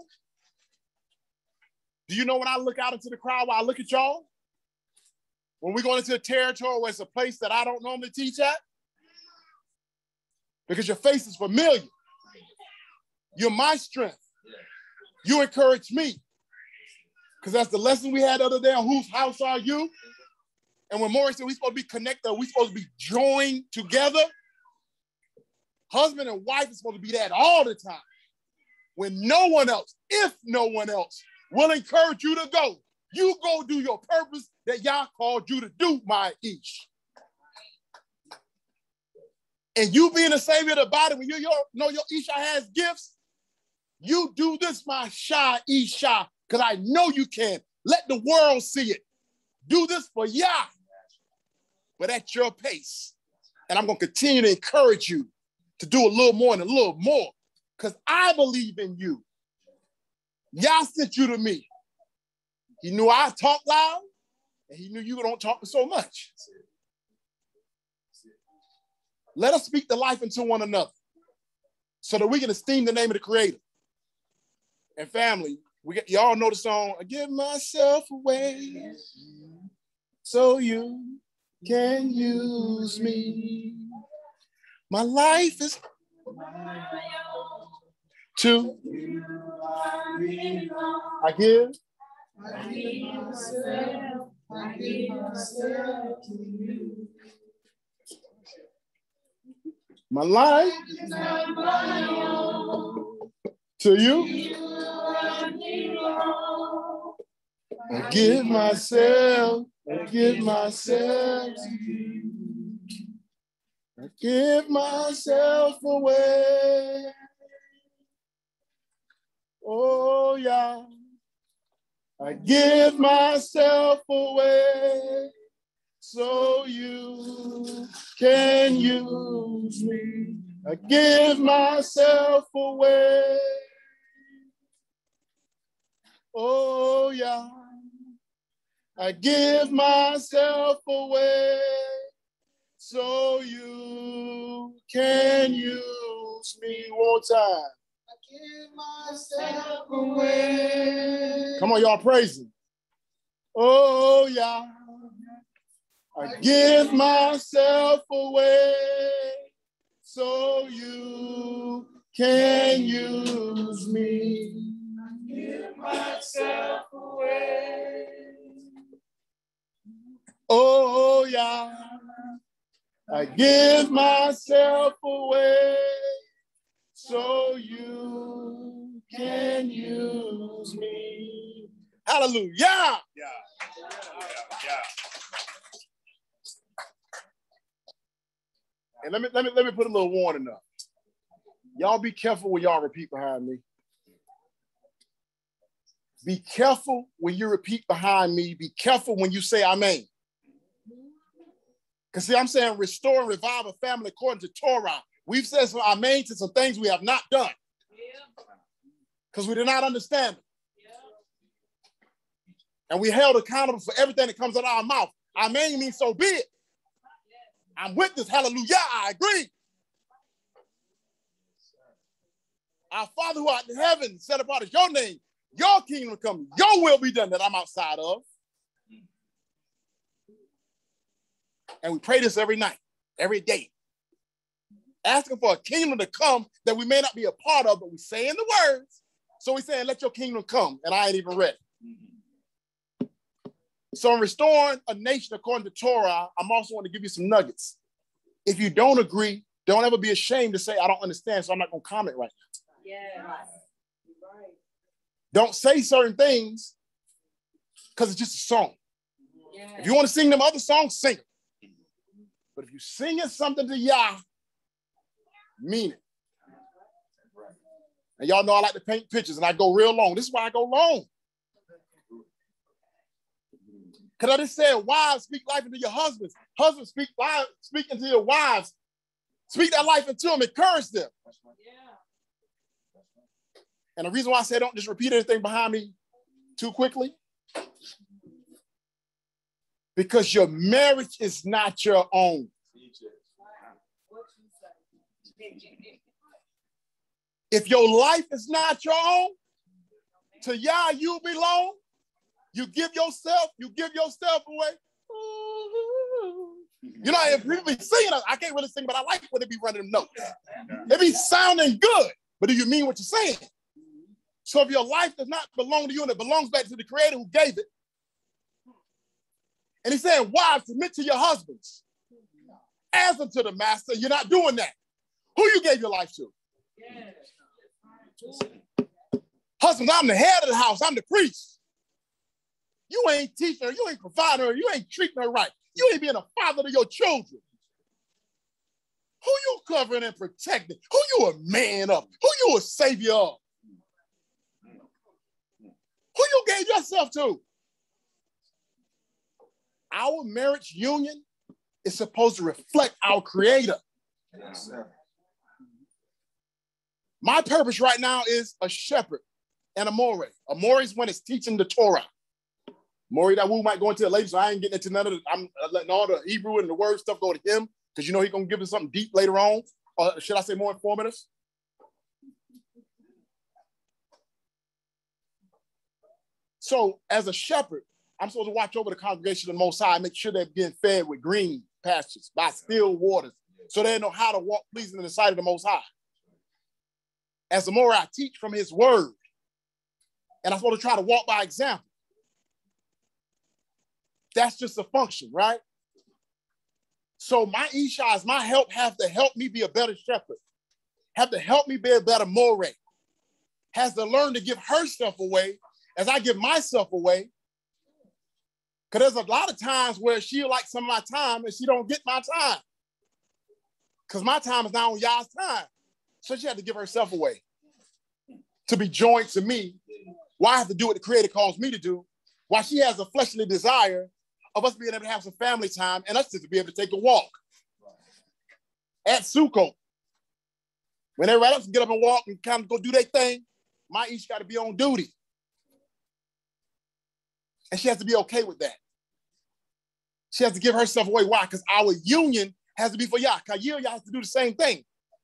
do you know when I look out into the crowd, when I look at y'all? When we go into a territory where it's a place that I don't normally teach at? Because your face is familiar. You're my strength. You encourage me. Because that's the lesson we had the other day on whose house are you? And when Maurice said we're supposed to be connected, we're supposed to be joined together. Husband and wife is supposed to be that all the time. When no one else, if no one else, will encourage you to go, you go do your purpose that Yah called you to do, my Ish. And you being the savior of the body, when you know your Isha has gifts, you do this, my Shah Isha, because I know you can. Let the world see it. Do this for Yah, but at your pace. And I'm going to continue to encourage you to do a little more and a little more, because I believe in you. Yah sent you to me. He knew I talk loud, and he knew you don't talk so much. Let us speak the life into one another so that we can esteem the name of the Creator. And family, y'all know the song, I give myself away so you can use me. My life is to I give myself to you. My life is not my own. To you, I give myself to you. I give myself away. Oh, yeah. I give myself away so you can use me. I give myself away. Oh, yeah. I give myself away so you can use me. One more time. I give myself away. Come on, y'all praising. Oh, yeah. I give myself away so you can use me. Give myself away. Oh, yeah. I give myself away so you can use me. Hallelujah. Yeah. And let me put a little warning up. Y'all be careful when y'all repeat behind me. Be careful when you repeat behind me. Be careful when you say amen. Because see, I'm saying restore and revive a family according to Torah. We've said some amen to some things we have not done. Because we did not understand it. And we held accountable for everything that comes out of our mouth. Amen means so be it. I'm with this. Hallelujah. I agree. Our Father who art in heaven, set apart is your name. Your kingdom come. Your will be done that I'm outside of. And we pray this every night, every day. Asking for a kingdom to come that we may not be a part of, but we say in the words. So we're saying, let your kingdom come. And I ain't even ready. So in restoring a nation according to Torah, I'm also want to give you some nuggets. If you don't agree, don't ever be ashamed to say, I don't understand, so I'm not going to comment right now. Yeah. Right. Don't say certain things because it's just a song. Yeah. If you want to sing them other songs, sing it. But if you're singing something to Yah, mean it. And y'all know I like to paint pictures and I go real long. This is why I go long. Because I just said, wives, speak life into your husbands. Husbands, speak into your wives. Speak that life into them, encourage them. Yeah. And the reason why I say don't just repeat anything behind me too quickly, because your marriage is not your own. If your life is not your own, to Yah you belong. You give yourself away. You know, if people be singing, I can't really sing, but I like when they be running them notes. They be sounding good, but do you mean what you're saying? So if your life does not belong to you and it belongs back to the Creator who gave it, and he's saying, wives, submit to your husbands. As unto the master, you're not doing that. Who you gave your life to? Husbands, I'm the head of the house. I'm the priest. You ain't teaching her. You ain't providing her. You ain't treating her right. You ain't being a father to your children. Who you covering and protecting? Who you a man of? Who you a savior of? Who you gave yourself to? Our marriage union is supposed to reflect our Creator. Yes, sir. My purpose right now is a shepherd and a moreh. A moreh is when it's teaching the Torah. Moreh that we might go into it later, so I ain't getting into none of it. I'm letting all the Hebrew and the word stuff go to him, because you know he's going to give us something deep later on. Or should I say more informative? So as a shepherd, I'm supposed to watch over the congregation of the Most High, make sure they're being fed with green pastures, by still waters, so they know how to walk pleasing in the sight of the Most High. As the more I teach from his word, and I'm supposed to try to walk by example. That's just a function, right? So my Ishas, my help, have to help me be a better shepherd, have to help me be a better moreh, has to learn to give herself away as I give myself away. Because there's a lot of times where she'll like some of my time and she don't get my time. Because my time is not on Yah's time. So she had to give herself away to be joined to me. Why I have to do what the Creator calls me to do, while she has a fleshly desire of us being able to have some family time and us to be able to take a walk. At Sukkot, when everybody else can get up and walk and kind of go do their thing, my Ish got to be on duty. And she has to be okay with that. She has to give herself away. Why? Because our union has to be for Yah. Kayil, Yah has to do the same thing.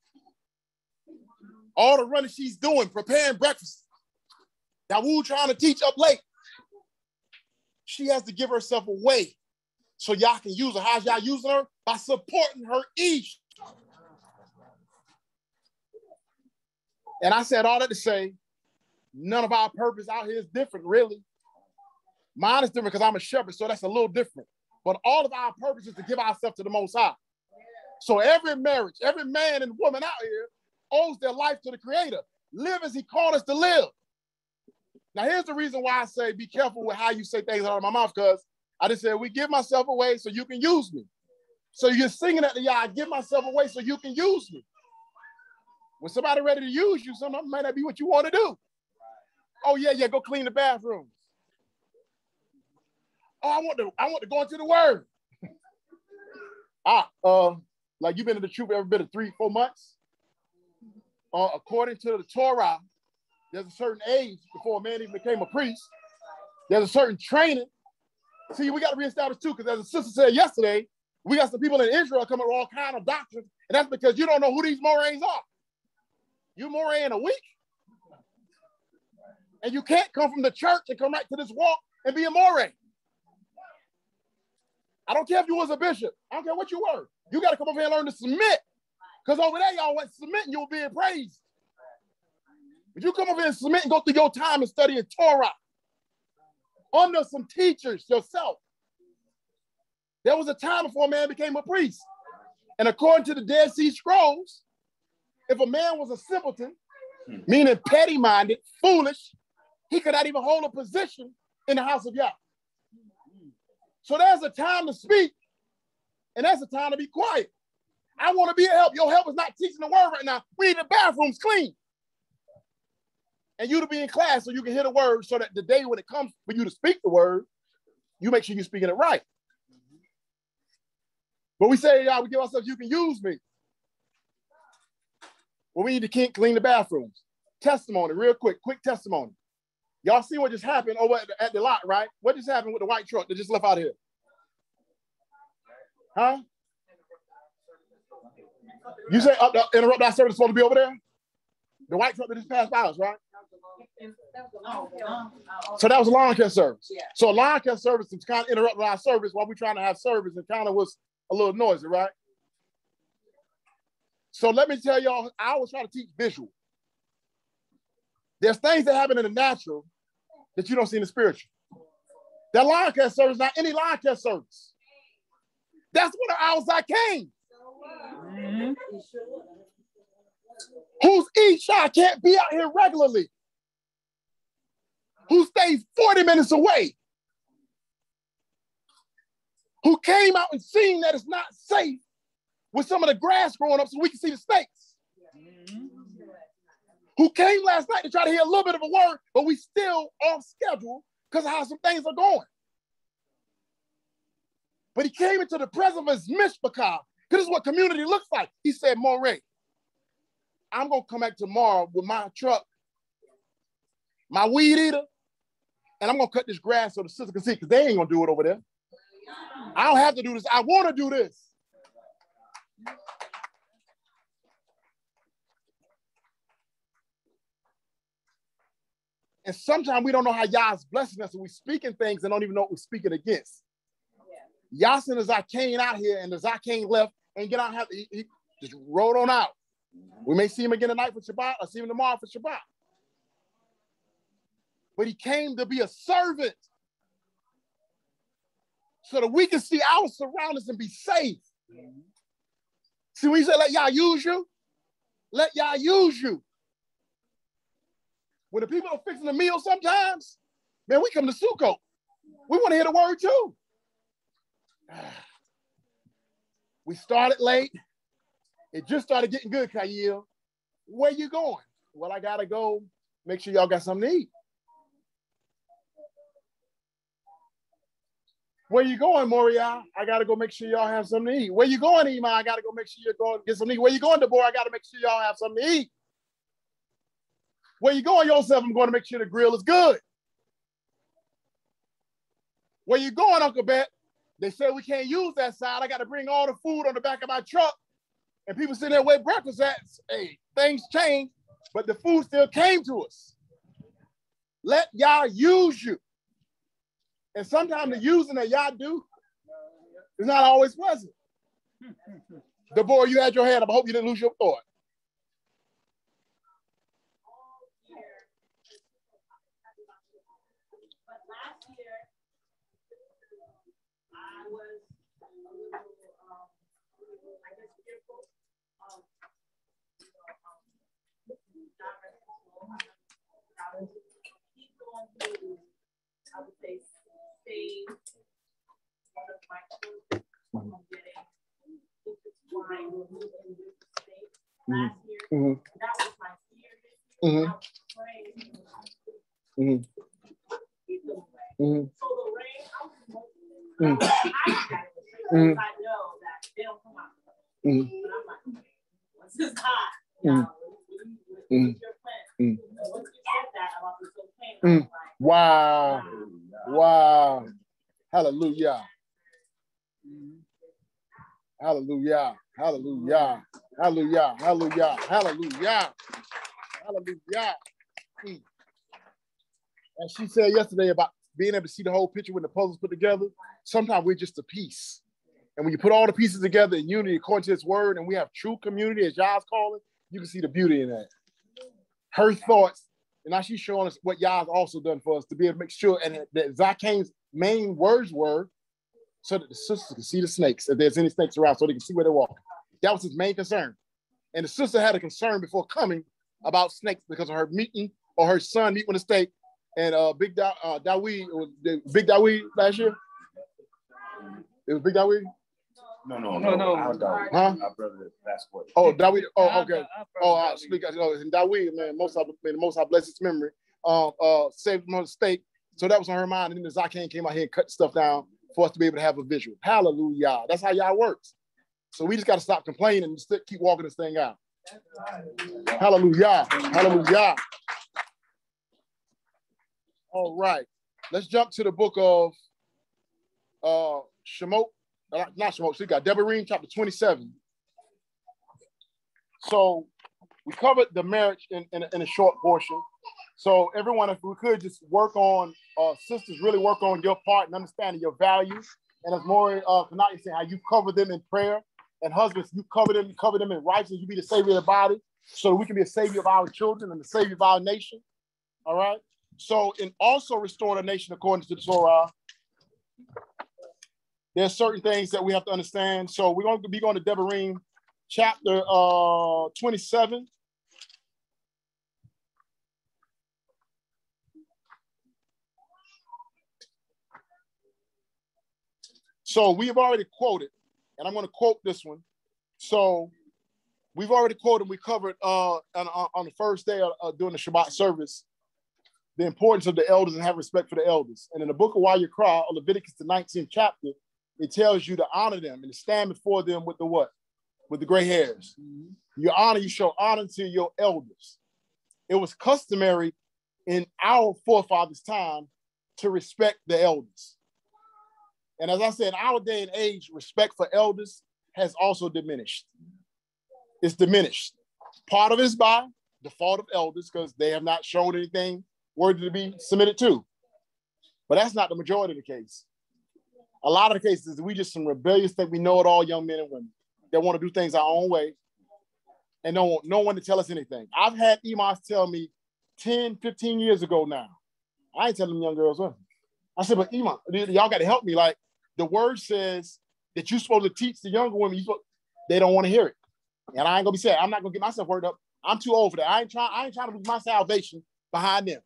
All the running she's doing, preparing breakfast. Dawood trying to teach up late. She has to give herself away so Yah can use her. How's Yah using her? By supporting her Ish. And I said all that to say, none of our purpose out here is different, really. Mine is different because I'm a shepherd, so that's a little different. But all of our purpose is to give ourselves to the Most High. So every marriage, every man and woman out here owes their life to the Creator. Live as He called us to live. Now, here's the reason why I say be careful with how you say things out of my mouth, because I just said, we give myself away so you can use me. So you're singing at the I give myself away so you can use me. When somebody ready to use you, sometimes might not be what you want to do. Oh, yeah, go clean the bathrooms. Oh, I want to go into the Word. Like you've been in the truth every bit of 3-4 months. According to the Torah, there's a certain age before a man even became a priest. There's a certain training. See, we got to reestablish too, because as the sister said yesterday, we got some people in Israel coming with all kinds of doctrines, and that's because you don't know who these Moraines are. You Moraine in a week, and you can't come from the church and come right to this walk and be a Moraine. I don't care if you was a bishop. I don't care what you were. You got to come over here and learn to submit, because over there y'all went submitting, you were being praised. If you come over here and submit and go through your time and studying Torah under some teachers yourself, there was a time before a man became a priest. And according to the Dead Sea Scrolls, if a man was a simpleton, meaning petty-minded, foolish, he could not even hold a position in the house of Yah. So there's a time to speak, and there's a time to be quiet. I want to be a help. Your help is not teaching the word right now. We need the bathrooms clean. And you to be in class so you can hear the word, so that the day when it comes for you to speak the word, you make sure you're speaking it right. But we say, we give ourselves, you can use me. Well, we need to clean the bathrooms. Testimony, real quick testimony. Y'all see what just happened over at the lot, right? What just happened with the white truck that just left out here? Huh? You say interrupt our service is supposed to be over there? The white truck that just passed by us, right? So that was a lawn care service. Yeah. So a lawn care service was kind of interrupted our service while we're trying to have service, and kind of was a little noisy, right? So let me tell y'all, I always try to teach visual. There's things that happen in the natural that you don't see in the spiritual. That lawn care service is not any lawn care service. That's what the hours I came. Mm-hmm. Whose Isha can't be out here regularly? Who stays 40 minutes away? Who came out and seen that it's not safe with some of the grass growing up so we can see the snakes? Mm-hmm. Who came last night to try to hear a little bit of a word, but we still off schedule because of how some things are going. But he came into the presence of his mishpachah, because this is what community looks like. He said, Moray, I'm going to come back tomorrow with my truck, my weed eater, and I'm going to cut this grass so the sister can see, because they ain't going to do it over there. I don't have to do this. I want to do this. And sometimes we don't know how Yah's blessing us, and we're speaking things and don't even know what we're speaking against. Yeah. Yah sent Zakane out here, and the Zakane left and get out. He just rode on out. We may see him again tonight for Shabbat or see him tomorrow for Shabbat. But he came to be a servant so that we can see our surroundings and be safe. Mm-hmm. See, when you say let Yah use you, let Yah use you. When the people are fixing the meal sometimes, man, we come to Sukkot. We want to hear the word too. We started late. It just started getting good, Kayil. Where you going? Well, I got to go make sure y'all got something to eat. Where you going, Moriah? I got to go make sure y'all have something to eat. Where you going, Iman? I got to go make sure you're going to get something to eat. Where you going, Deborah? I got to make sure y'all have something to eat. Where you going, Yosef? I'm going to make sure the grill is good. Where you going, Uncle Bet? They said we can't use that side. I got to bring all the food on the back of my truck. And people sitting there waiting breakfast at. Hey, things change, but the food still came to us. Let Yah use you. And sometimes the using that Yah do is not always pleasant. Deborah, you had your hand up. I hope you didn't lose your thought. But last year, I was a little, I guess, fearful of, I would keep going to, I would say, save one of my children from getting wine in this state last year. That was my fear this year. I was praying. Keep them away. So the rain, I was emotional. Because I know that they don't come out. But I'm like, okay, once it's hot, what's your plan? And once you said that about the cocaine, I was like, wow. Wow. Hallelujah. Hallelujah. Hallelujah. Hallelujah. Hallelujah. Hallelujah. Hallelujah. And she said yesterday about being able to see the whole picture when the puzzles put together. Sometimes we're just a piece. And when you put all the pieces together in unity according to his word, and we have true community, as Yah's calling, you can see the beauty in that. Her thoughts, and now she's showing us what Yah's also done for us to be able to make sure, and that Zakane's main words were so that the sisters can see the snakes, if there's any snakes around, so they can see where they're walking. That was his main concern. And the sister had a concern before coming about snakes because of her meeting, or her son meeting with a snake, and Big Dawid last year. It was Big Dawid? No. Our brother, that's what. Oh, Dawid. Oh, okay. Oh, speak. And Dawid, man, most I bless his memory. Saved him on the stake. So that was on her mind. And then the Zakane came out here and cut stuff down for us to be able to have a visual. Hallelujah. That's how y'all works. So we just got to stop complaining and just keep walking this thing out. Hallelujah. Hallelujah. All right. Let's jump to the book of Shemot. Not Shemot, so we got Devarim, chapter 27. So we covered the marriage in a short portion. So everyone, if we could just work on, sisters, really work on your part and understanding your values. And as Maury Kanati said, how you cover them in prayer. And husbands, you cover them in righteousness. You be the savior of the body so that we can be a savior of our children and the savior of our nation. All right? So in also restoring a nation according to the Torah, there's certain things that we have to understand. So we're going to be going to Devarim chapter 27. So we have already quoted, and I'm going to quote this one. So we've already quoted, we covered on the first day during the Shabbat service, the importance of the elders and have respect for the elders. And in the book of Vayikra, or Leviticus, the 19th chapter, it tells you to honor them and to stand before them with the what? With the gray hairs. You honor, you show honor to your elders. It was customary in our forefathers' time to respect the elders. And as I said, in our day and age, respect for elders has also diminished. It's diminished. Part of it is by the fault of elders because they have not shown anything worthy to be submitted to. But that's not the majority of the case. A lot of the cases, we just some rebellious, think we know it all young men and women that want to do things our own way and don't want no one to tell us anything. I've had imams tell me 10, 15 years ago now. I ain't telling them young girls what. I said, but imam, y'all got to help me. Like the word says that you're supposed to teach the younger women. They don't want to hear it. And I ain't gonna be sad. I'm not gonna get myself worked up. I'm too old for that. I ain't trying to lose my salvation behind them.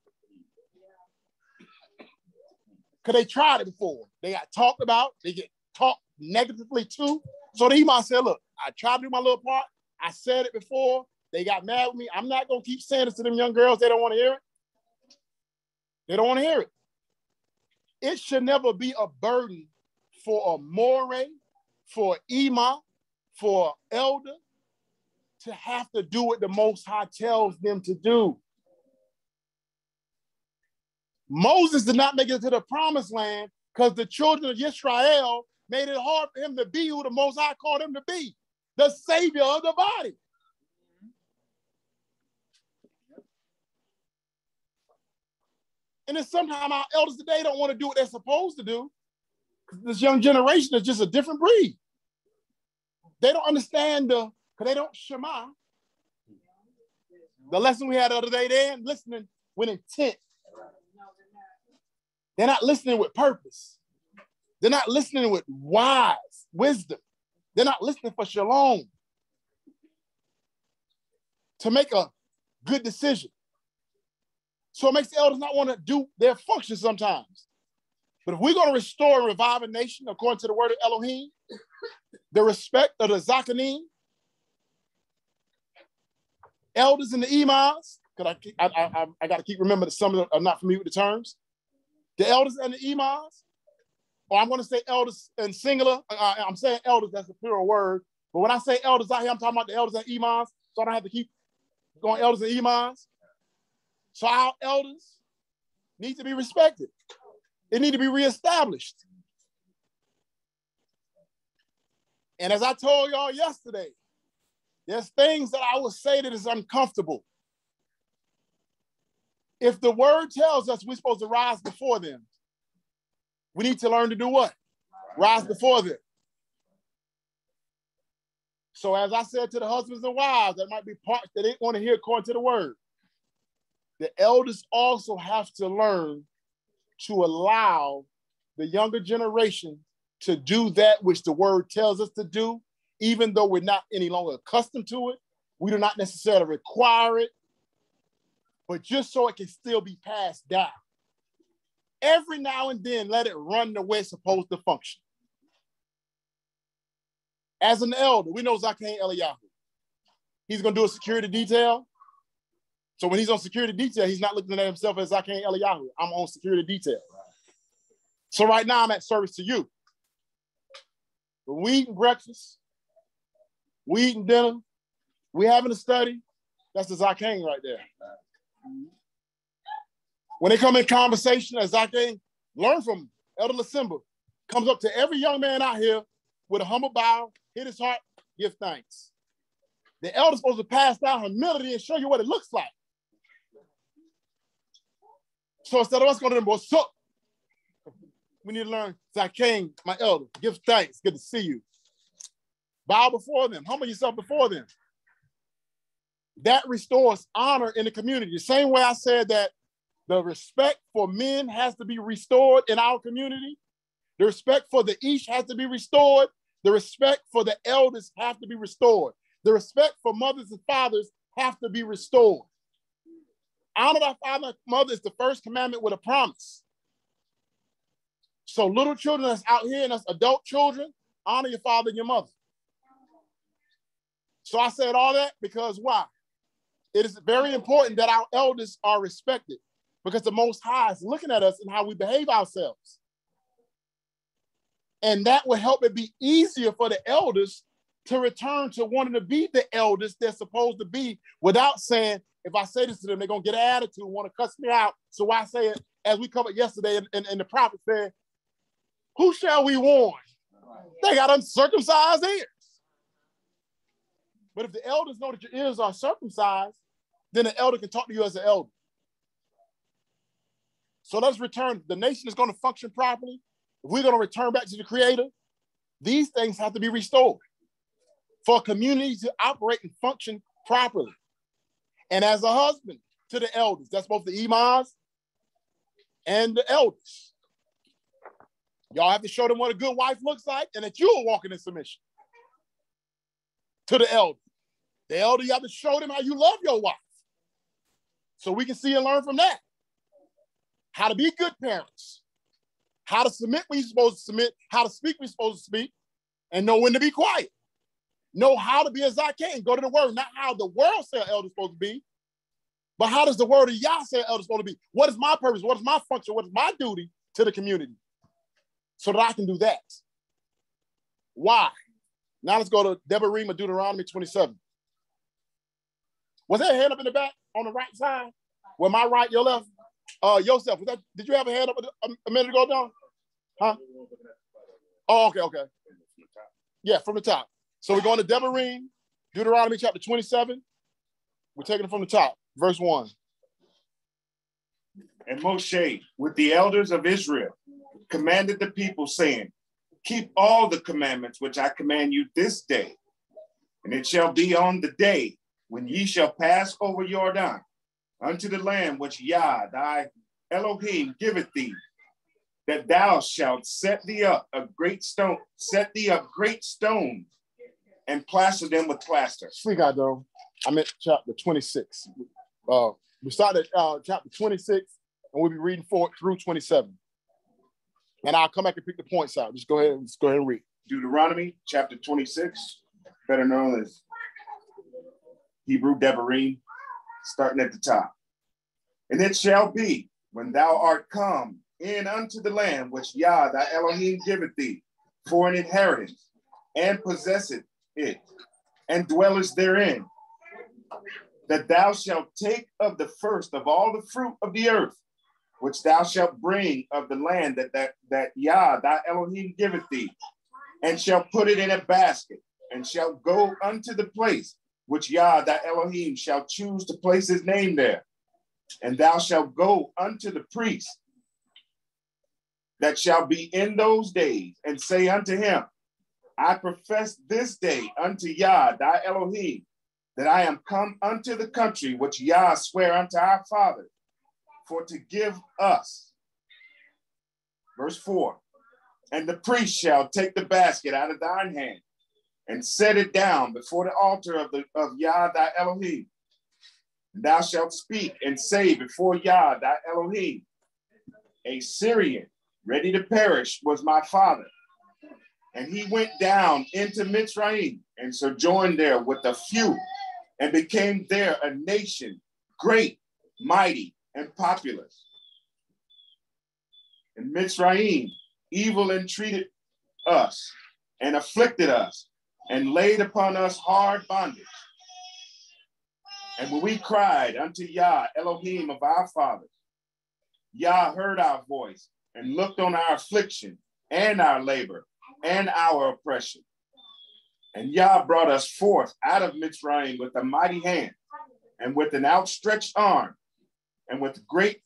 Because they tried it before. They got talked about. They get talked negatively too. So the imam said, look, I tried to do my little part. I said it before. They got mad with me. I'm not going to keep saying this to them young girls. They don't want to hear it. They don't want to hear it. It should never be a burden for a moray, for an imam, for an elder to have to do what the Most High tells them to do. Moses did not make it to the promised land because the children of Israel made it hard for him to be who the Most High called him to be, the savior of the body. And then sometimes our elders today don't want to do what they're supposed to do. This young generation is just a different breed. They don't understand because they don't shema. The lesson we had the other day, they're listening with intent. They're not listening with purpose. They're not listening with wisdom. They're not listening for shalom to make a good decision. So it makes the elders not want to do their function sometimes. But if we're going to restore and revive a nation according to the word of Elohim, the respect of the Zakanim, elders and the imams, because I got to keep remembering that some of them are not familiar with the terms. The elders and the imams, or I'm going to say elders in singular. I'm saying elders, that's a plural word. But when I say elders out here, I'm talking about the elders and imams, so I don't have to keep going elders and imams. So our elders need to be respected. They need to be reestablished. And as I told y'all yesterday, there's things that I will say that is uncomfortable. If the word tells us we're supposed to rise before them, we need to learn to do what? Rise before them. So as I said to the husbands and wives, that might be parts that they didn't want to hear according to the word. The elders also have to learn to allow the younger generation to do that which the word tells us to do, even though we're not any longer accustomed to it. We do not necessarily require it, but just so it can still be passed down. Every now and then, let it run the way it's supposed to function. As an elder, we know Zakain Eliyahu. He's going to do a security detail. So when he's on security detail, he's not looking at himself as Zakain Eliyahu. I'm on security detail. So right now, I'm at service to you. We eating breakfast. We eating dinner. We having a study. That's the Zakain right there. When they come in conversation, as Zakain, learn from Elder Lasimba, comes up to every young man out here with a humble bow, hit his heart, give thanks. The elder's supposed to pass down humility and show you what it looks like. So instead of us going to them, what's up? We need to learn, Zakain, my elder, give thanks, good to see you. Bow before them, humble yourself before them. That restores honor in the community. The same way I said that the respect for men has to be restored in our community. The respect for the Ish has to be restored. The respect for the elders have to be restored. The respect for mothers and fathers have to be restored. Honor thy father and mother is the first commandment with a promise. So little children that's out here and us adult children, honor your father and your mother. So I said all that because why? It is very important that our elders are respected because the Most High is looking at us and how we behave ourselves. And that will help it be easier for the elders to return to wanting to be the elders they're supposed to be without saying, if I say this to them, they're going to get an attitude, want to cuss me out. So I say it, as we covered yesterday, and the prophet said, who shall we warn? They got uncircumcised ears. But if the elders know that your ears are circumcised, then the elder can talk to you as an elder. So let's return. The nation is going to function properly. If we're going to return back to the Creator, these things have to be restored for a community to operate and function properly. And as a husband to the elders, that's both the imams and the elders. Y'all have to show them what a good wife looks like and that you are walking in submission to the elder. The elder, you have to show them how you love your wife so we can see and learn from that. How to be good parents, how to submit when you're supposed to submit, how to speak when you're supposed to speak, and know when to be quiet. Know how to be as I can. Go to the word, not how the world says elder's supposed to be, but how does the word of Yah say elder's supposed to be? What is my purpose? What is my function? What is my duty to the community? So that I can do that. Why? Now let's go to Devarim of Deuteronomy 27. Was that a hand up in the back on the right side? Well, my right, your left? Yosef, was that, did you have a hand up a minute ago, Don? Huh? Oh, okay. Yeah, from the top. So we're going to Devarim, Deuteronomy chapter 27. We're taking it from the top, verse 1. And Moshe, with the elders of Israel, commanded the people, saying, keep all the commandments which I command you this day. And it shall be on the day when ye shall pass over Jordan unto the land which Yah, thy Elohim, giveth thee, that thou shalt set thee up great stones, and plaster them with plaster. Speak out though. I'm at chapter 26. We started chapter 26, and we'll be reading through 27. And I'll come back and pick the points out. Just go ahead and read. Deuteronomy chapter 26, better known as Hebrew Devarim, starting at the top. And it shall be when thou art come in unto the land which Yah thy Elohim giveth thee for an inheritance, and possesseth it, and dwellest therein, that thou shalt take of the first of all the fruit of the earth, which thou shalt bring of the land that Yah thy Elohim giveth thee, and shalt put it in a basket, and shalt go unto the place which Yah thy Elohim shall choose to place his name there. And thou shalt go unto the priest that shall be in those days, and say unto him, I profess this day unto Yah thy Elohim, that I am come unto the country which Yah sware unto our fathers for to give us. Verse 4, and the priest shall take the basket out of thine hand, and set it down before the altar of Yah thy Elohim. And thou shalt speak and say before Yah thy Elohim, a Syrian ready to perish was my father. And he went down into Mitzrayim and sojourned there with a few, and became there a nation, great, mighty, and populous. And Mitzrayim evil entreated us, and afflicted us, and laid upon us hard bondage. And when we cried unto Yah, Elohim of our fathers, Yah heard our voice, and looked on our affliction, and our labor, and our oppression. And Yah brought us forth out of Mitzrayim with a mighty hand, and with an outstretched arm, and with great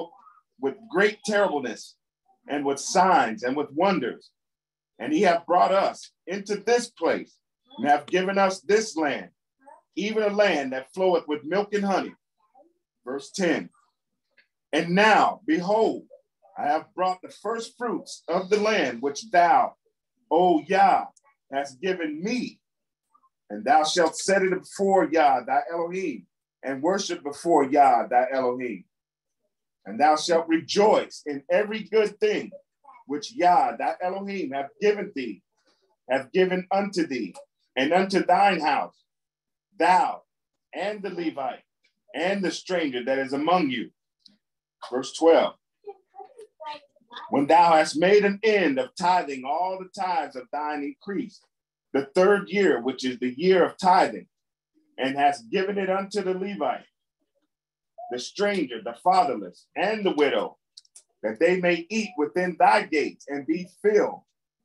terribleness, and with signs, and with wonders. And he hath brought us into this place, and hath given us this land, even a land that floweth with milk and honey. Verse 10, and now, behold, I have brought the first fruits of the land which thou, O Yah, hast given me, and thou shalt set it before Yah thy Elohim, and worship before Yah thy Elohim. And thou shalt rejoice in every good thing which Yah thy Elohim hath given thee, hath given unto thee, and unto thine house, thou and the Levite, and the stranger that is among you. Verse 12. When thou hast made an end of tithing all the tithes of thine increase, the third year, which is the year of tithing, and hast given it unto the Levite, the stranger, the fatherless, and the widow, that they may eat within thy gates and be filled.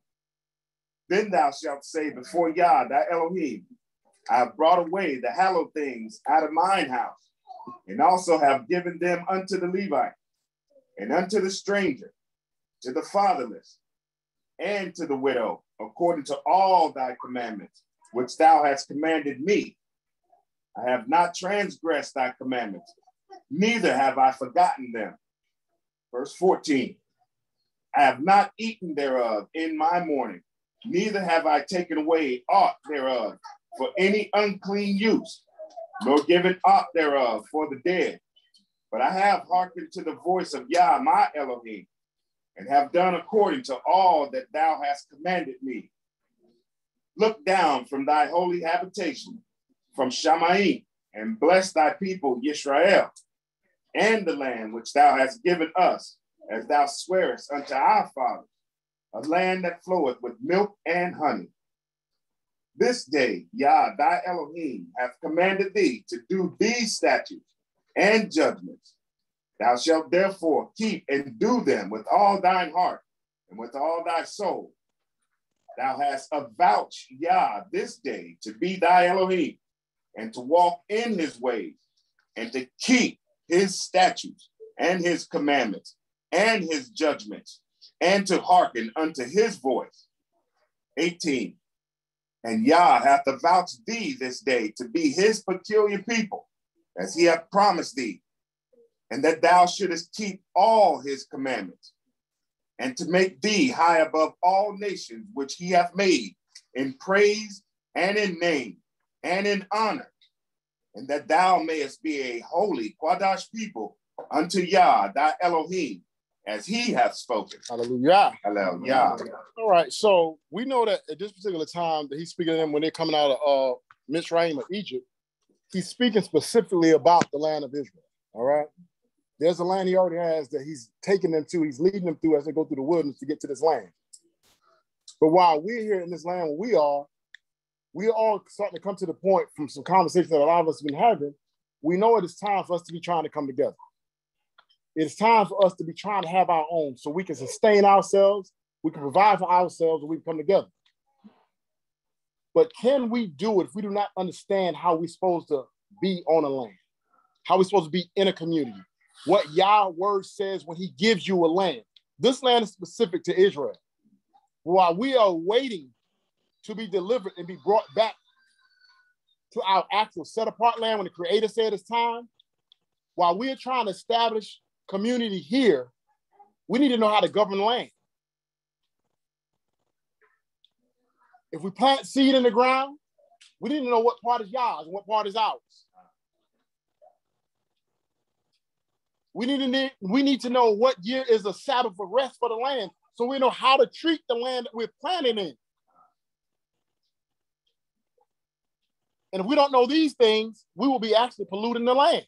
Then thou shalt say before Yah thy Elohim, I have brought away the hallowed things out of mine house, and also have given them unto the Levite, and unto the stranger, to the fatherless, and to the widow, according to all thy commandments, which thou hast commanded me. I have not transgressed thy commandments, neither have I forgotten them. Verse 14, I have not eaten thereof in my mourning, neither have I taken away aught thereof for any unclean use, nor given aught thereof for the dead. But I have hearkened to the voice of Yah, my Elohim, and have done according to all that thou hast commanded me. Look down from thy holy habitation, from Shamayim, and bless thy people, Yisrael, and the land which thou hast given us, as thou swearest unto our fathers, a land that floweth with milk and honey. This day, Yah, thy Elohim, hath commanded thee to do these statutes and judgments. Thou shalt therefore keep and do them with all thine heart and with all thy soul. Thou hast avouched Yah this day to be thy Elohim, and to walk in his ways, and to keep his statutes and his commandments and his judgments, and to hearken unto his voice. 18. And Yah hath avouched thee this day to be his peculiar people, as he hath promised thee, and that thou shouldest keep all his commandments. and to make thee high above all nations which he hath made, in praise and in name and in honor, and that thou mayest be a holy Quadash people unto Yah, thy Elohim, as he hath spoken. Hallelujah. Hallelujah. All right, so we know that at this particular time that he's speaking to them when they're coming out of Mitzrayim of Egypt, he's speaking specifically about the land of Israel, all right? There's a land he already has that he's taking them to, he's leading them through as they go through the wilderness to get to this land. But while we're here in this land where we are all starting to come to the point from some conversations that a lot of us have been having, we know it is time for us to be trying to come together. It's time for us to be trying to have our own so we can sustain ourselves, we can provide for ourselves, and we can come together. But can we do it if we do not understand how we're supposed to be on a land, how we're supposed to be in a community, what Yah's word says when he gives you a land? This land is specific to Israel. While we are waiting to be delivered and be brought back to our actual set apart land when the Creator said it's time, while we are trying to establish community here, we need to know how to govern the land. If we plant seed in the ground, we need to know what part is Yah's and what part is ours. We need to know what year is a Sabbath of rest for the land so we know how to treat the land that we're planting in. And if we don't know these things, we will be actually polluting the land.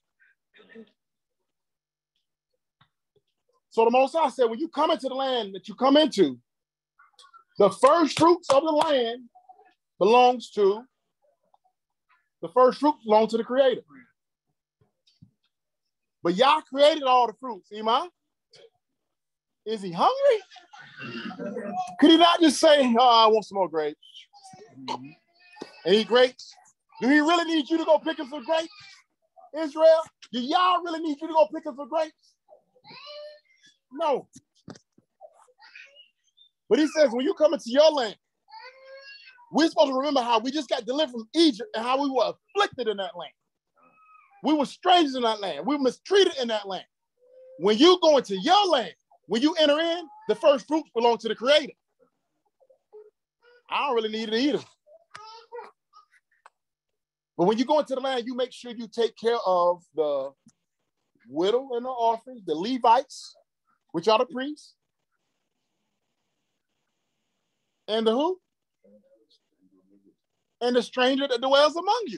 So the Most High said, when you come into the land that you come into, the first fruits of the land belong to the Creator. But Yah created all the fruits, Iman. Is he hungry? Could he not just say, oh, I want some more grapes? And eat grapes? Do he really need you to go pick him some grapes, Israel? Do Yah really need you to go pick him some grapes? No. But he says, when you come into your land, we're supposed to remember how we just got delivered from Egypt and how we were afflicted in that land. We were strangers in that land. We were mistreated in that land. When you go into your land, when you enter in, the first fruits belong to the Creator. I don't really need to eat them. But when you go into the land, you make sure you take care of the widow and the orphans, the Levites, which are the priests, and the who? And the stranger that dwells among you.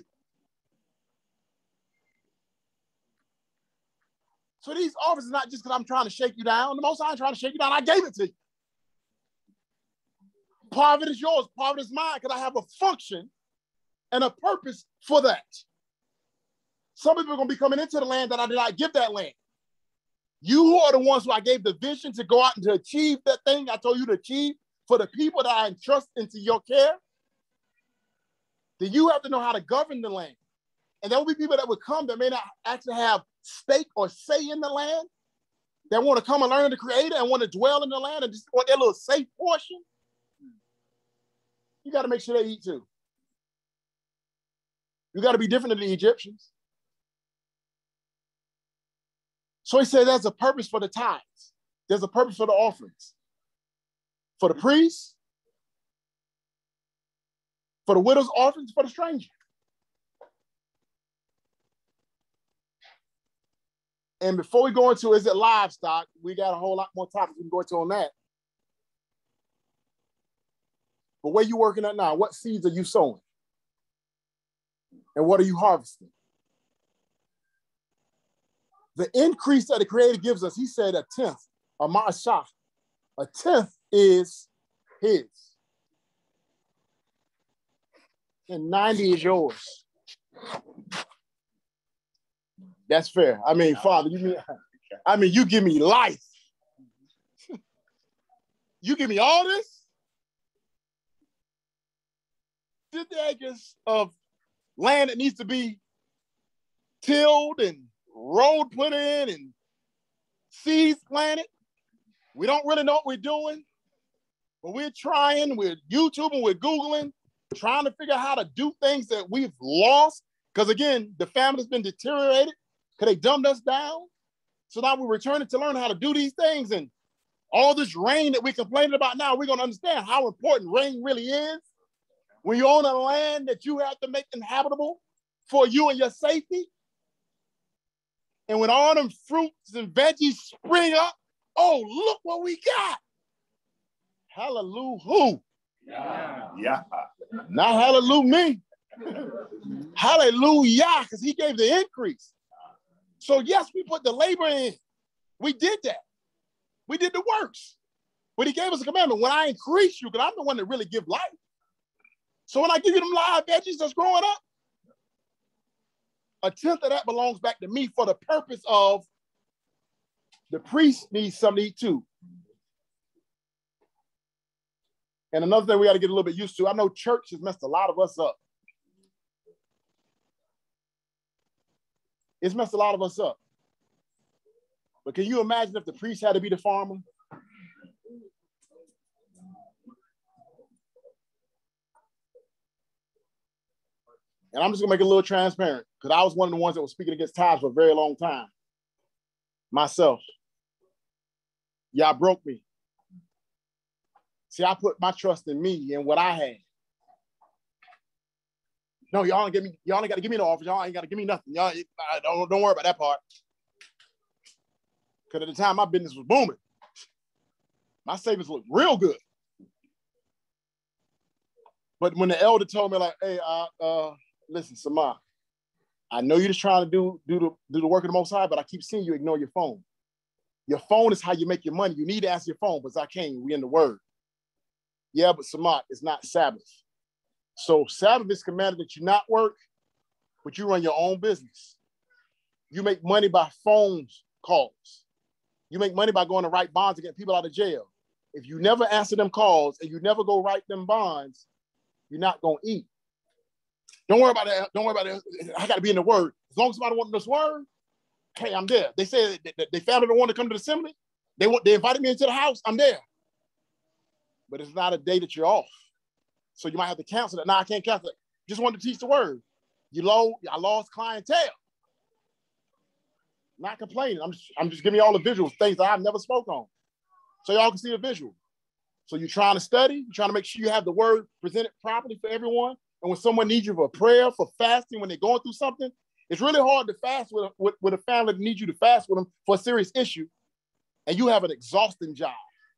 So these offers is not just because I'm trying to shake you down. The Most High ain't trying to shake you down. I gave it to you. Part of it is yours. Part of it is mine because I have a function and a purpose for that. Some people are going to be coming into the land that I did not give that land. You are the ones who I gave the vision to go out and to achieve that thing I told you to achieve for the people that I entrust into your care. Then you have to know how to govern the land. And there will be people that would come that may not actually have stake or say in the land, that want to come and learn the Creator and want to dwell in the land and just want their little safe portion. You got to make sure they eat too. You got to be different than the Egyptians. So he said there's a purpose for the tithes. There's a purpose for the offerings. For the priests, for the widow's orphans, for the stranger. And before we go into is it livestock, we got a whole lot more topics we can go into on that. But where you working at now? What seeds are you sowing? And what are you harvesting? The increase that the Creator gives us, he said a tenth, a ma'ashah, a tenth is his. And 90 is yours. That's fair. I mean, Father, you give me life. You give me all this? 50 acres of land that needs to be tilled and road put in and seeds planted. We don't really know what we're doing, but we're trying, we're YouTubing, we're Googling, trying to figure out how to do things that we've lost. Because again, the family's been deteriorated because they dumbed us down. So now we're returning to learn how to do these things. And All this rain that we're complaining about now, we're going to understand how important rain really is. When you own a land that you have to make inhabitable for you and your safety. And when all them fruits and veggies spring up, oh, look what we got. Hallelujah. Yeah. Not hallelujah me. Hallelujah, because he gave the increase. So yes, we put the labor in. We did that. We did the works. But he gave us a commandment. When I increase you, because I'm the one that really give life. So when I give you them live veggies that's growing up, a tenth of that belongs back to me for the purpose of the priest needs something to eat too. And another thing we got to get a little bit used to, I know church has messed a lot of us up. It's messed a lot of us up. But can you imagine if the priest had to be the farmer? And I'm just gonna make it a little transparent because I was one of the ones that was speaking against tithes for a very long time. Myself. Y'all broke me. See, I put my trust in me and what I had. No, y'all ain't got to give me no offers. Y'all ain't got to give me nothing. Y'all don't worry about that part. Because at the time my business was booming. My savings looked real good. But when the elder told me like, hey, listen, Samar, I know you're just trying to do the work of the Most High, but I keep seeing you ignore your phone. Your phone is how you make your money. You need to answer your phone, but I can't. We in the word. Yeah, but Samar, it's not Sabbath. So Sabbath is commanded that you not work, but you run your own business. You make money by phone calls. You make money by going to write bonds to get people out of jail. If you never answer them calls and you never go write them bonds, you're not going to eat. Don't worry about that. Don't worry about it. I got to be in the word. As long as somebody wants this word, hey, I'm there. They said they found it want to come to the assembly. They invited me into the house. I'm there. But it's not a day that you're off. So you might have to cancel that. No, I can't cancel it. Just wanted to teach the word. I lost clientele. Not complaining. I'm just giving you all the visuals, things that I've never spoke on. So y'all can see the visual. So you're trying to study, you're trying to make sure you have the word presented properly for everyone. And when someone needs you for prayer, for fasting, when they're going through something, it's really hard to fast with a family that needs you to fast with them for a serious issue. And you have an exhausting job.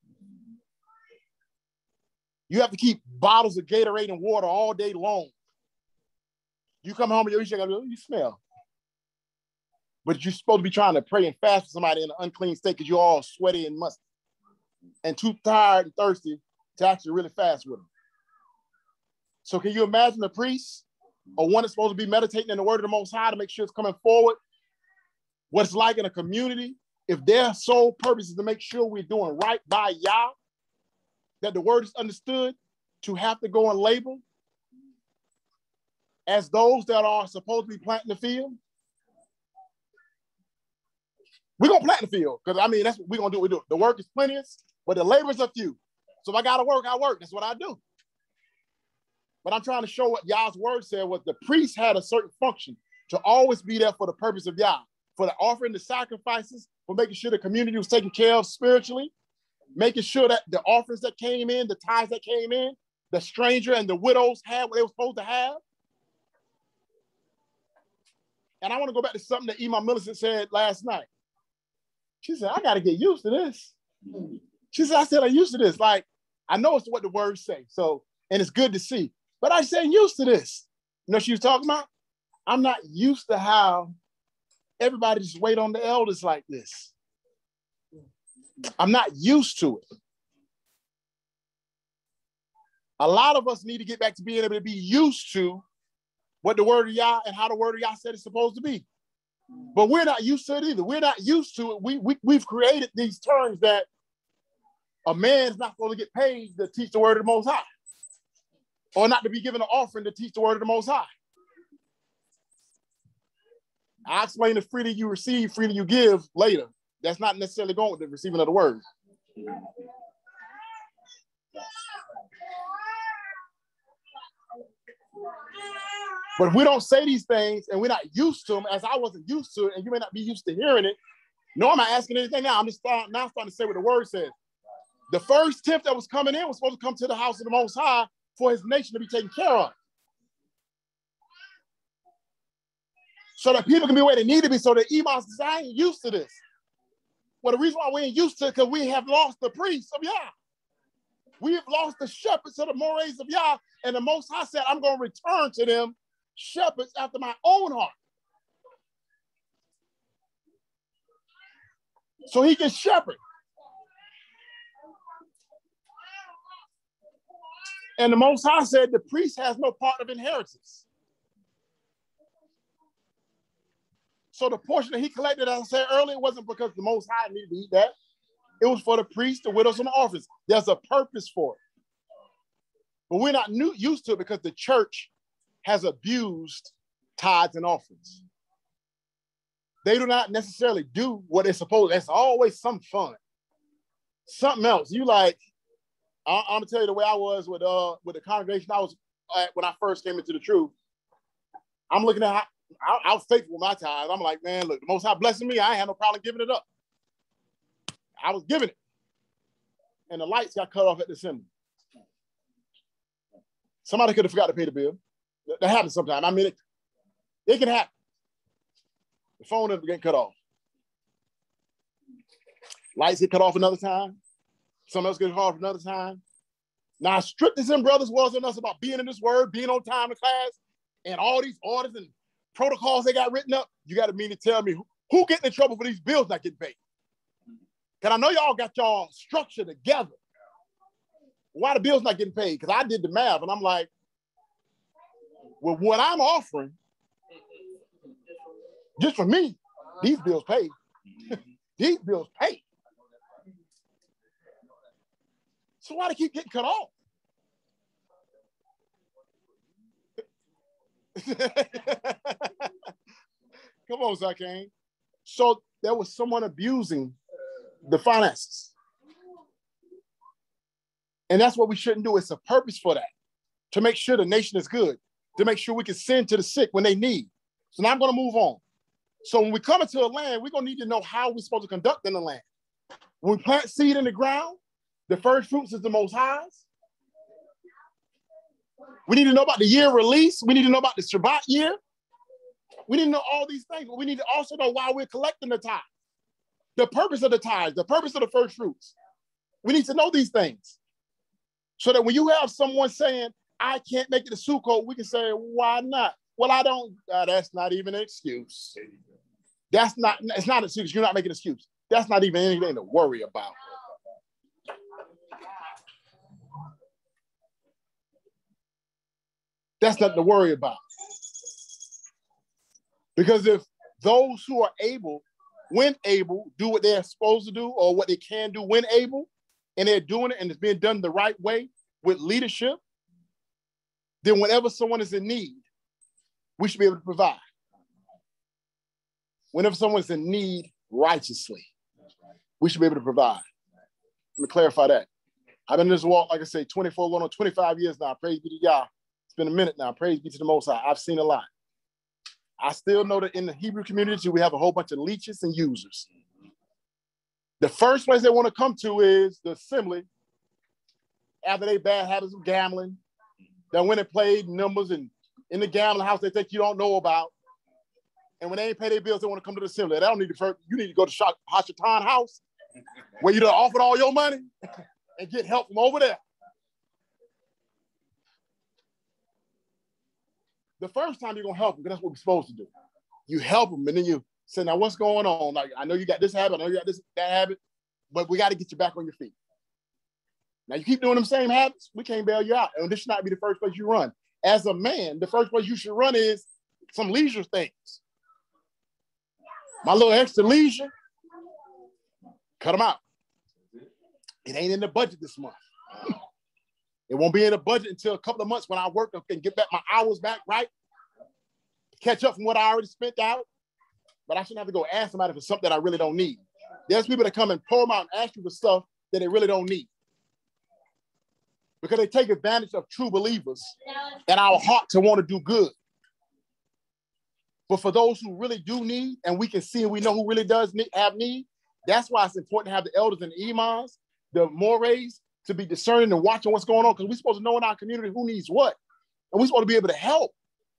You have to keep bottles of Gatorade and water all day long. You come home and you smell. But you're supposed to be trying to pray and fast for somebody in an unclean state because you're all sweaty and musty and too tired and thirsty to actually really fast with them. So can you imagine a priest or one that's supposed to be meditating in the word of the Most High to make sure it's coming forward? What it's like in a community if their sole purpose is to make sure we're doing right by Yah, that the word is understood, to have to go and labor as those that are supposed to be planting the field? We're going to plant the field because, that's what we're going to do. We do. The work is plenteous, but the laborers are few. So if I got to work, I work. That's what I do. But I'm trying to show what Yah's word said was the priest had a certain function to always be there for the purpose of Yah, for the offering, the sacrifices, for making sure the community was taken care of spiritually, making sure that the offerings that came in, the tithes that came in, the stranger and the widows had what they were supposed to have. And I want to go back to something that Imam Millicent said last night. She said, I got to get used to this. She said, I'm used to this. Like, I know it's what the words say. So, and it's good to see. But I said, used to this. You know what she was talking about? I'm not used to how everybody just wait on the elders like this. I'm not used to it. A lot of us need to get back to being able to be used to what the word of Yah and how the word of Yah said it's supposed to be. But we're not used to it either. We're not used to it. We've created these terms that a man's not supposed to get paid to teach the word of the Most High, or not to be given an offering to teach the word of the Most High. I'll explain the freely you receive, freely you give later. That's not necessarily going with the receiving of the word. But if we don't say these things and we're not used to them, as I wasn't used to it, and you may not be used to hearing it, nor am I asking anything now. I'm just starting to say what the word says. The first tenth that was coming in was supposed to come to the house of the Most High for his nation to be taken care of. So that people can be where they need to be, so that imams say, I ain't used to this. Well, the reason why we ain't used to it, because we have lost the priests of Yah. We have lost the shepherds of the mores of Yah, and the Most High said, I'm going to return to them shepherds after my own heart. So he can shepherd. And the Most High said the priest has no part of inheritance. So the portion that he collected, as I said earlier, wasn't because the Most High needed to eat that. It was for the priests, the widows, and the orphans. There's a purpose for it. But we're not used to it because the church has abused tithes and offerings. They do not necessarily do what they're supposed to. There's always some fun. Something else. You like, I'm going to tell you the way I was with the congregation I was at when I first came into the truth. I'm looking at how I was faithful with my tithes. I'm like, man, look, the Most High blessing me. I ain't had no problem giving it up. I was giving it. And the lights got cut off at the assembly. Somebody could have forgot to pay the bill. That happens sometimes. I mean, it can happen. The phone is getting cut off. Lights get cut off another time. Something else gets cut off another time. Now, as strict as them brothers was on us about being in this word, being on time in class, and all these orders and protocols they got written up, you got to mean to tell me who getting in trouble for these bills not getting paid? Because I know y'all got y'all structure together. Why the bills not getting paid? Because I did the math and I'm like, well, what I'm offering, just for me, these bills paid. These bills paid. So why do they keep getting cut off? Come on, Zakane. So there was someone abusing the finances. And that's what we shouldn't do. It's a purpose for that, to make sure the nation is good, to make sure we can send to the sick when they need. So now I'm going to move on. So when we come into a land, we're going to need to know how we're supposed to conduct in the land. When we plant seed in the ground, the first fruits is the Most High's. We need to know about the year release. We need to know about the Shabbat year. We need to know all these things, but we need to also know why we're collecting the tithe, the purpose of the tithes, the purpose of the first fruits. We need to know these things so that when you have someone saying, I can't make it to Sukkot, we can say, why not? Well, I don't, that's not even an excuse. It's not an excuse. You're not making an excuse. That's not even anything to worry about. That's nothing to worry about. Because if those who are able, when able, do what they're supposed to do or what they can do when able, and they're doing it and it's being done the right way with leadership, then whenever someone is in need, we should be able to provide. Whenever someone's in need righteously, we should be able to provide. Let me clarify that. I've been in this walk, like I say, 24, going on 25 years now. Praise be to Yah. It's been a minute now. Praise be to the Most High. I've seen a lot. I still know that in the Hebrew community, we have a whole bunch of leeches and users. The first place they want to come to is the assembly after they bad habits of gambling. That went and played numbers and in the gambling house they think you don't know about. And when they ain't pay their bills, they want to come to the assembly. They don't need to, you need to go to Hashatan house where you done offered all your money and get help from over there. The first time you're going to help them, because that's what we're supposed to do. You help them, and then you say, now what's going on? Like, I know you got this habit, I know you got this, that habit, but we got to get you back on your feet. Now, you keep doing them same habits, we can't bail you out. And this should not be the first place you run. As a man, the first place you should run is some leisure things. My little extra leisure, cut them out. It ain't in the budget this month. It won't be in the budget until a couple of months when I work and get back my hours back, right? Catch up from what I already spent out. But I shouldn't have to go ask somebody for something that I really don't need. There's people that come and pour them out and ask you for stuff that they really don't need. Because they take advantage of true believers and our heart to want to do good. But for those who really do need, and we can see and we know who really does have need, that's why it's important to have the elders and the imams the mores to be discerning and watching what's going on, because we're supposed to know in our community who needs what. And we're supposed to be able to help.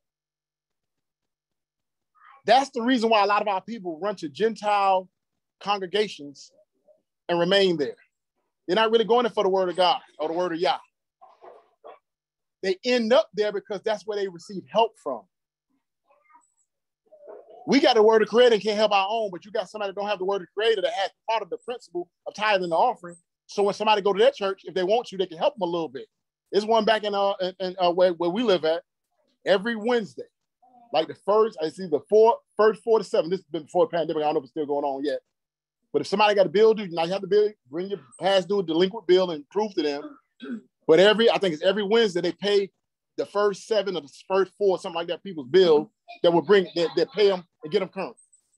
That's the reason why a lot of our people run to Gentile congregations and remain there. They're not really going in for the word of God or the word of Yah. They end up there because that's where they receive help from. We got the word of creator and can't help our own, but you got somebody that don't have the word of creator that has part of the principle of tithing and the offering. So when somebody go to their church, if they want to, they can help them a little bit. There's one back in where we live at every Wednesday, like the first, I see the first 4 to 7. This has been before the pandemic. I don't know if it's still going on yet. But if somebody got a bill due, now you have to bill, bring your past due delinquent bill and proof to them. But I think it's every Wednesday they pay the first 7 or the first 4, something like that, people's bill that will bring, that pay them and get them current.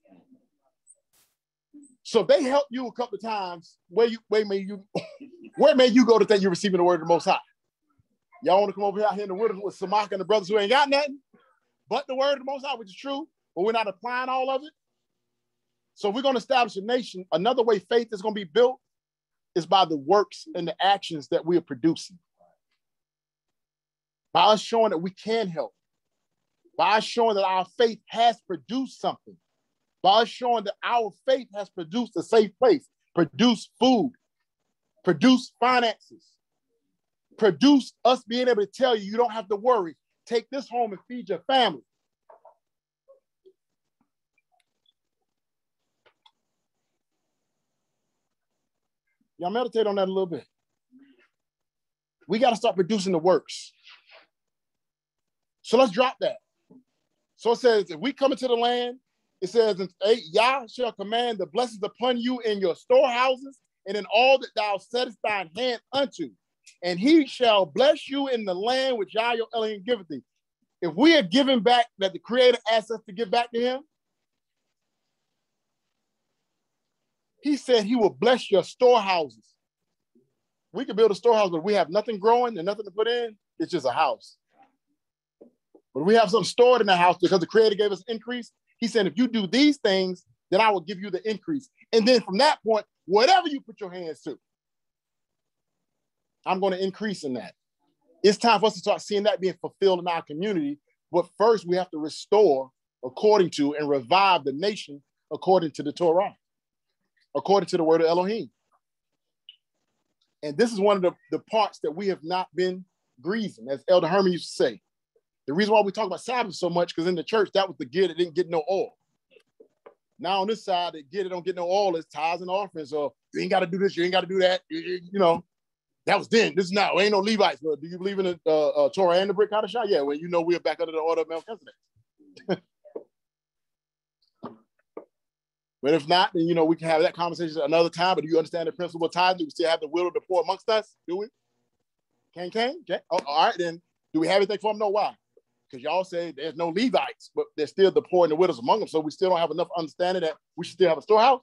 So if they help you a couple of times, where may you go to think you're receiving the word of the Most High? Y'all want to come over here out here in the wilderness with Samach and the brothers who ain't got nothing but the word of the Most High, which is true, but we're not applying all of it. So if we're going to establish a nation, another way faith is going to be built is by the works and the actions that we are producing. By us showing that we can help. By us showing that our faith has produced something. By us showing that our faith has produced a safe place, produced food, produced finances, produced us being able to tell you, you don't have to worry. Take this home and feed your family. Y'all meditate on that a little bit. We got to start producing the works. So let's drop that. So it says, if we come into the land, it says, Yah shall command the blessings upon you in your storehouses and in all that thou settest thine hand unto. And he shall bless you in the land which Yah your Elohim giveth thee. If we are giving back, that the Creator asks us to give back to him, he said he will bless your storehouses. We could build a storehouse, but we have nothing growing and nothing to put in. It's just a house. But we have something stored in the house because the Creator gave us increase. He said, if you do these things, then I will give you the increase. And then from that point, whatever you put your hands to, I'm going to increase in that. It's time for us to start seeing that being fulfilled in our community. But first, we have to restore according to and revive the nation according to the Torah, according to the word of Elohim. And this is one of the parts that we have not been greasing, as Elder Herman used to say. The reason why we talk about Sabbath so much, because in the church, that was the gear that didn't get no oil. Now on this side, the gear that don't get no oil is tithes and offerings. So you ain't got to do this, you ain't got to do that. You know, that was then. This is now. Ain't no Levites. But do you believe in the Torah and the Brit Hadashah? Yeah, well, you know we're back under the order of Melchizedek. But if not, then, you know, we can have that conversation another time. But do you understand the principle of tithing? Do we still have the will of the poor amongst us? Do we? Can? Oh, all right, then. Do we have anything for them? No, why? Because y'all say there's no Levites, but there's still the poor and the widows among them. So we still don't have enough understanding that we should still have a storehouse.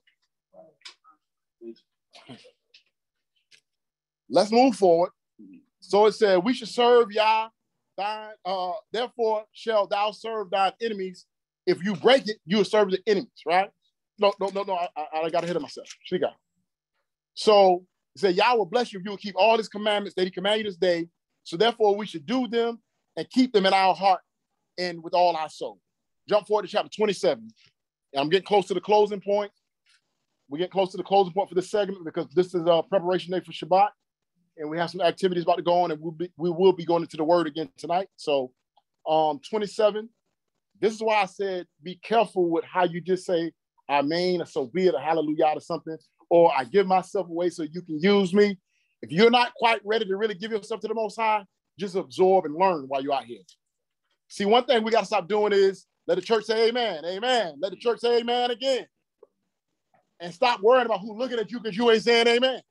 Let's move forward. So it said, we should serve Yah, therefore shall thou serve thine enemies. If you break it, you will serve the enemies, right? No, I got ahead of myself. So it said, Yah will bless you if you will keep all his commandments that he commanded you this day. So therefore we should do them and keep them in our heart and with all our soul. Jump forward to chapter 27. And I'm getting close to the closing point. We get close to the closing point for this segment because this is a preparation day for Shabbat. And we have some activities about to go on, and we will be going into the word again tonight. So 27, this is why I said, be careful with how you just say, Amen, or so be it, or hallelujah, or something, or I give myself away so you can use me. If you're not quite ready to really give yourself to the Most High, just absorb and learn while you're out here. See, one thing we got to stop doing is let the church say amen, amen. Let the church say amen again. And stop worrying about who's looking at you because you ain't saying amen.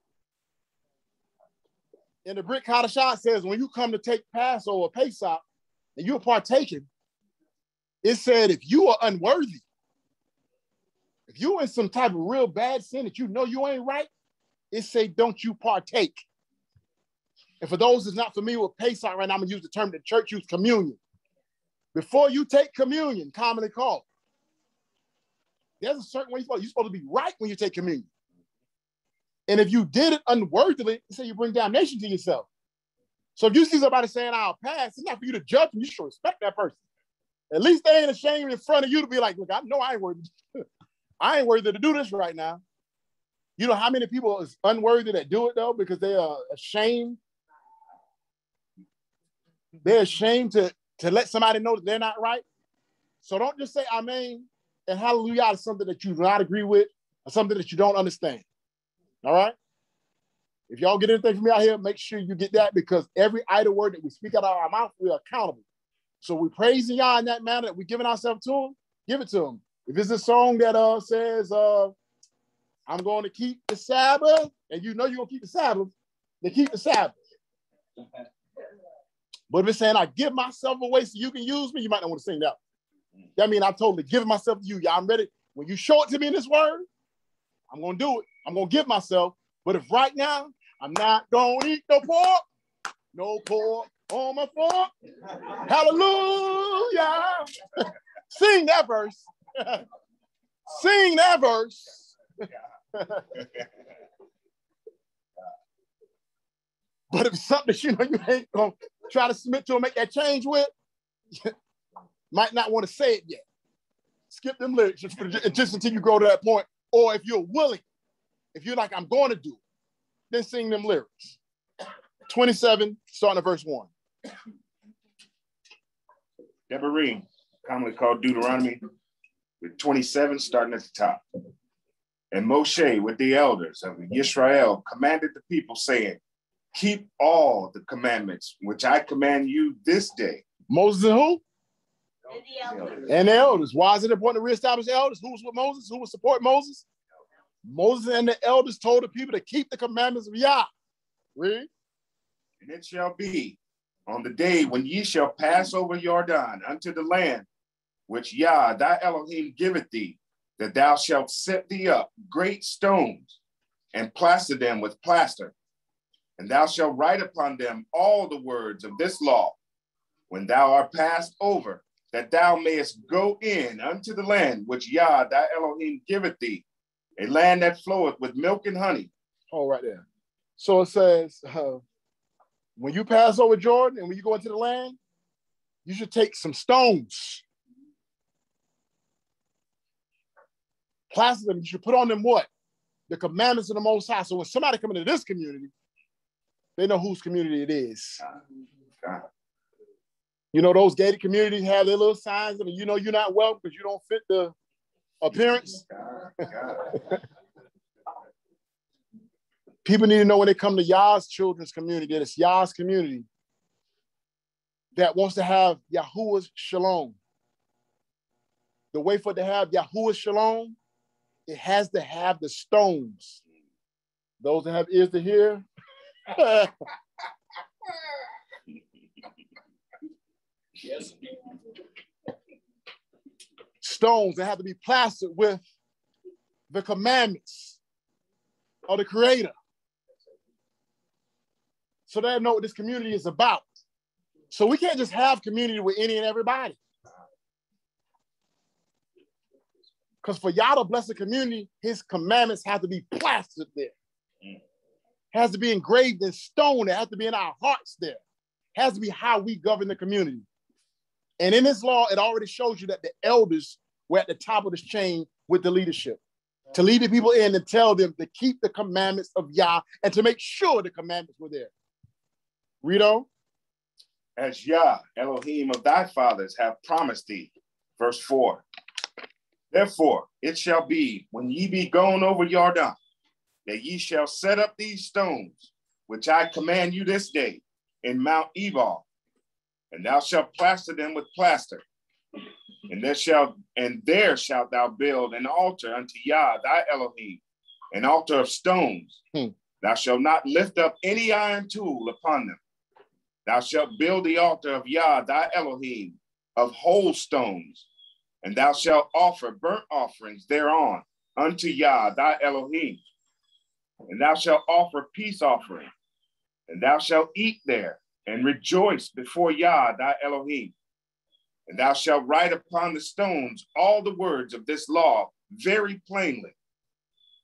And the Brit Hadashah says, when you come to take Passover or Pesach and you're partaking, it said, if you are unworthy, if you're in some type of real bad sin that you know you ain't right, it say, don't you partake. And for those that's not familiar with Pesach right now, I'm going to use the term that church use, communion. Before you take communion, commonly called, there's a certain way you're supposed to be right when you take communion. And if you did it unworthily, say you bring damnation to yourself. So if you see somebody saying, I'll pass, it's not for you to judge them. You should respect that person. At least they ain't ashamed in front of you to be like, look, I know I ain't worthy. I ain't worthy to do this right now. You know how many people is unworthy that do it though, because they are ashamed. They're ashamed to let somebody know that they're not right. So don't just say amen and hallelujah to something that you do not agree with or something that you don't understand. All right? If y'all get anything from me out here, make sure you get that, because every idle word that we speak out of our mouth, we are accountable. So we're praising y'all in that manner that we're giving ourselves to him, give it to him. If it's a song that says, I'm going to keep the Sabbath, and you know you're going to keep the Sabbath, then keep the Sabbath. But if it's saying, I give myself away so you can use me, you might not want to sing that. That means I'm totally giving myself to you. Y'all, I'm ready. When you show it to me in this word, I'm going to do it. I'm going to give myself. But if right now, I'm not going to eat no pork on my fork. Hallelujah. Sing that verse. Sing that verse. But if it's something that you know you ain't going to try to submit to or make that change with, might not want to say it yet. Skip them lyrics just until you grow to that point. Or if you're willing, if you're like, I'm going to do it, then sing them lyrics. 27, starting at verse 1. Devarim, commonly called Deuteronomy, with 27, starting at the top. And Moshe, with the elders of Yisrael, commanded the people, saying, keep all the commandments which I command you this day. Moses and who? And the elders. And the elders. Why is it important to reestablish elders? Who was with Moses? Who would support Moses? Moses and the elders told the people to keep the commandments of Yah. Read. And it shall be on the day when ye shall pass over Jordan unto the land which Yah thy Elohim giveth thee, that thou shalt set thee up great stones and plaster them with plaster. And thou shalt write upon them all the words of this law when thou art passed over, that thou mayest go in unto the land which Yah thy Elohim giveth thee, a land that floweth with milk and honey. Oh, right there. So it says, when you pass over Jordan and when you go into the land, you should take some stones, plaster them. You should put on them what? The commandments of the Most High. So when somebody come into this community, they know whose community it is. You know, those gated communities have their little signs, and you know you're not welcome because you don't fit the appearance. People need to know when they come to Yah's children's community, that it's Yah's community that wants to have Yahuwah's shalom. The way for it to have Yahuwah's shalom, it has to have the stones. Those that have ears to hear. Yes. Stones that have to be plastered with the commandments of the Creator. So they know what this community is about. So we can't just have community with any and everybody. Because for Yah to bless the community, his commandments have to be plastered there. Has to be engraved in stone. It has to be in our hearts there. Has to be how we govern the community. And in this law, it already shows you that the elders were at the top of this chain with the leadership. To lead the people in and tell them to keep the commandments of Yah and to make sure the commandments were there. Read on. As Yah, Elohim of thy fathers, have promised thee. Verse 4. Therefore, it shall be when ye be gone over Jordan, that ye shall set up these stones, which I command you this day, in Mount Ebal, and thou shalt plaster them with plaster. And there shalt thou build an altar unto Yah thy Elohim, an altar of stones. Thou shalt not lift up any iron tool upon them. Thou shalt build the altar of Yah thy Elohim of whole stones, and thou shalt offer burnt offerings thereon unto Yah thy Elohim. And thou shalt offer peace offering, and thou shalt eat there and rejoice before Yah thy Elohim. And thou shalt write upon the stones all the words of this law very plainly.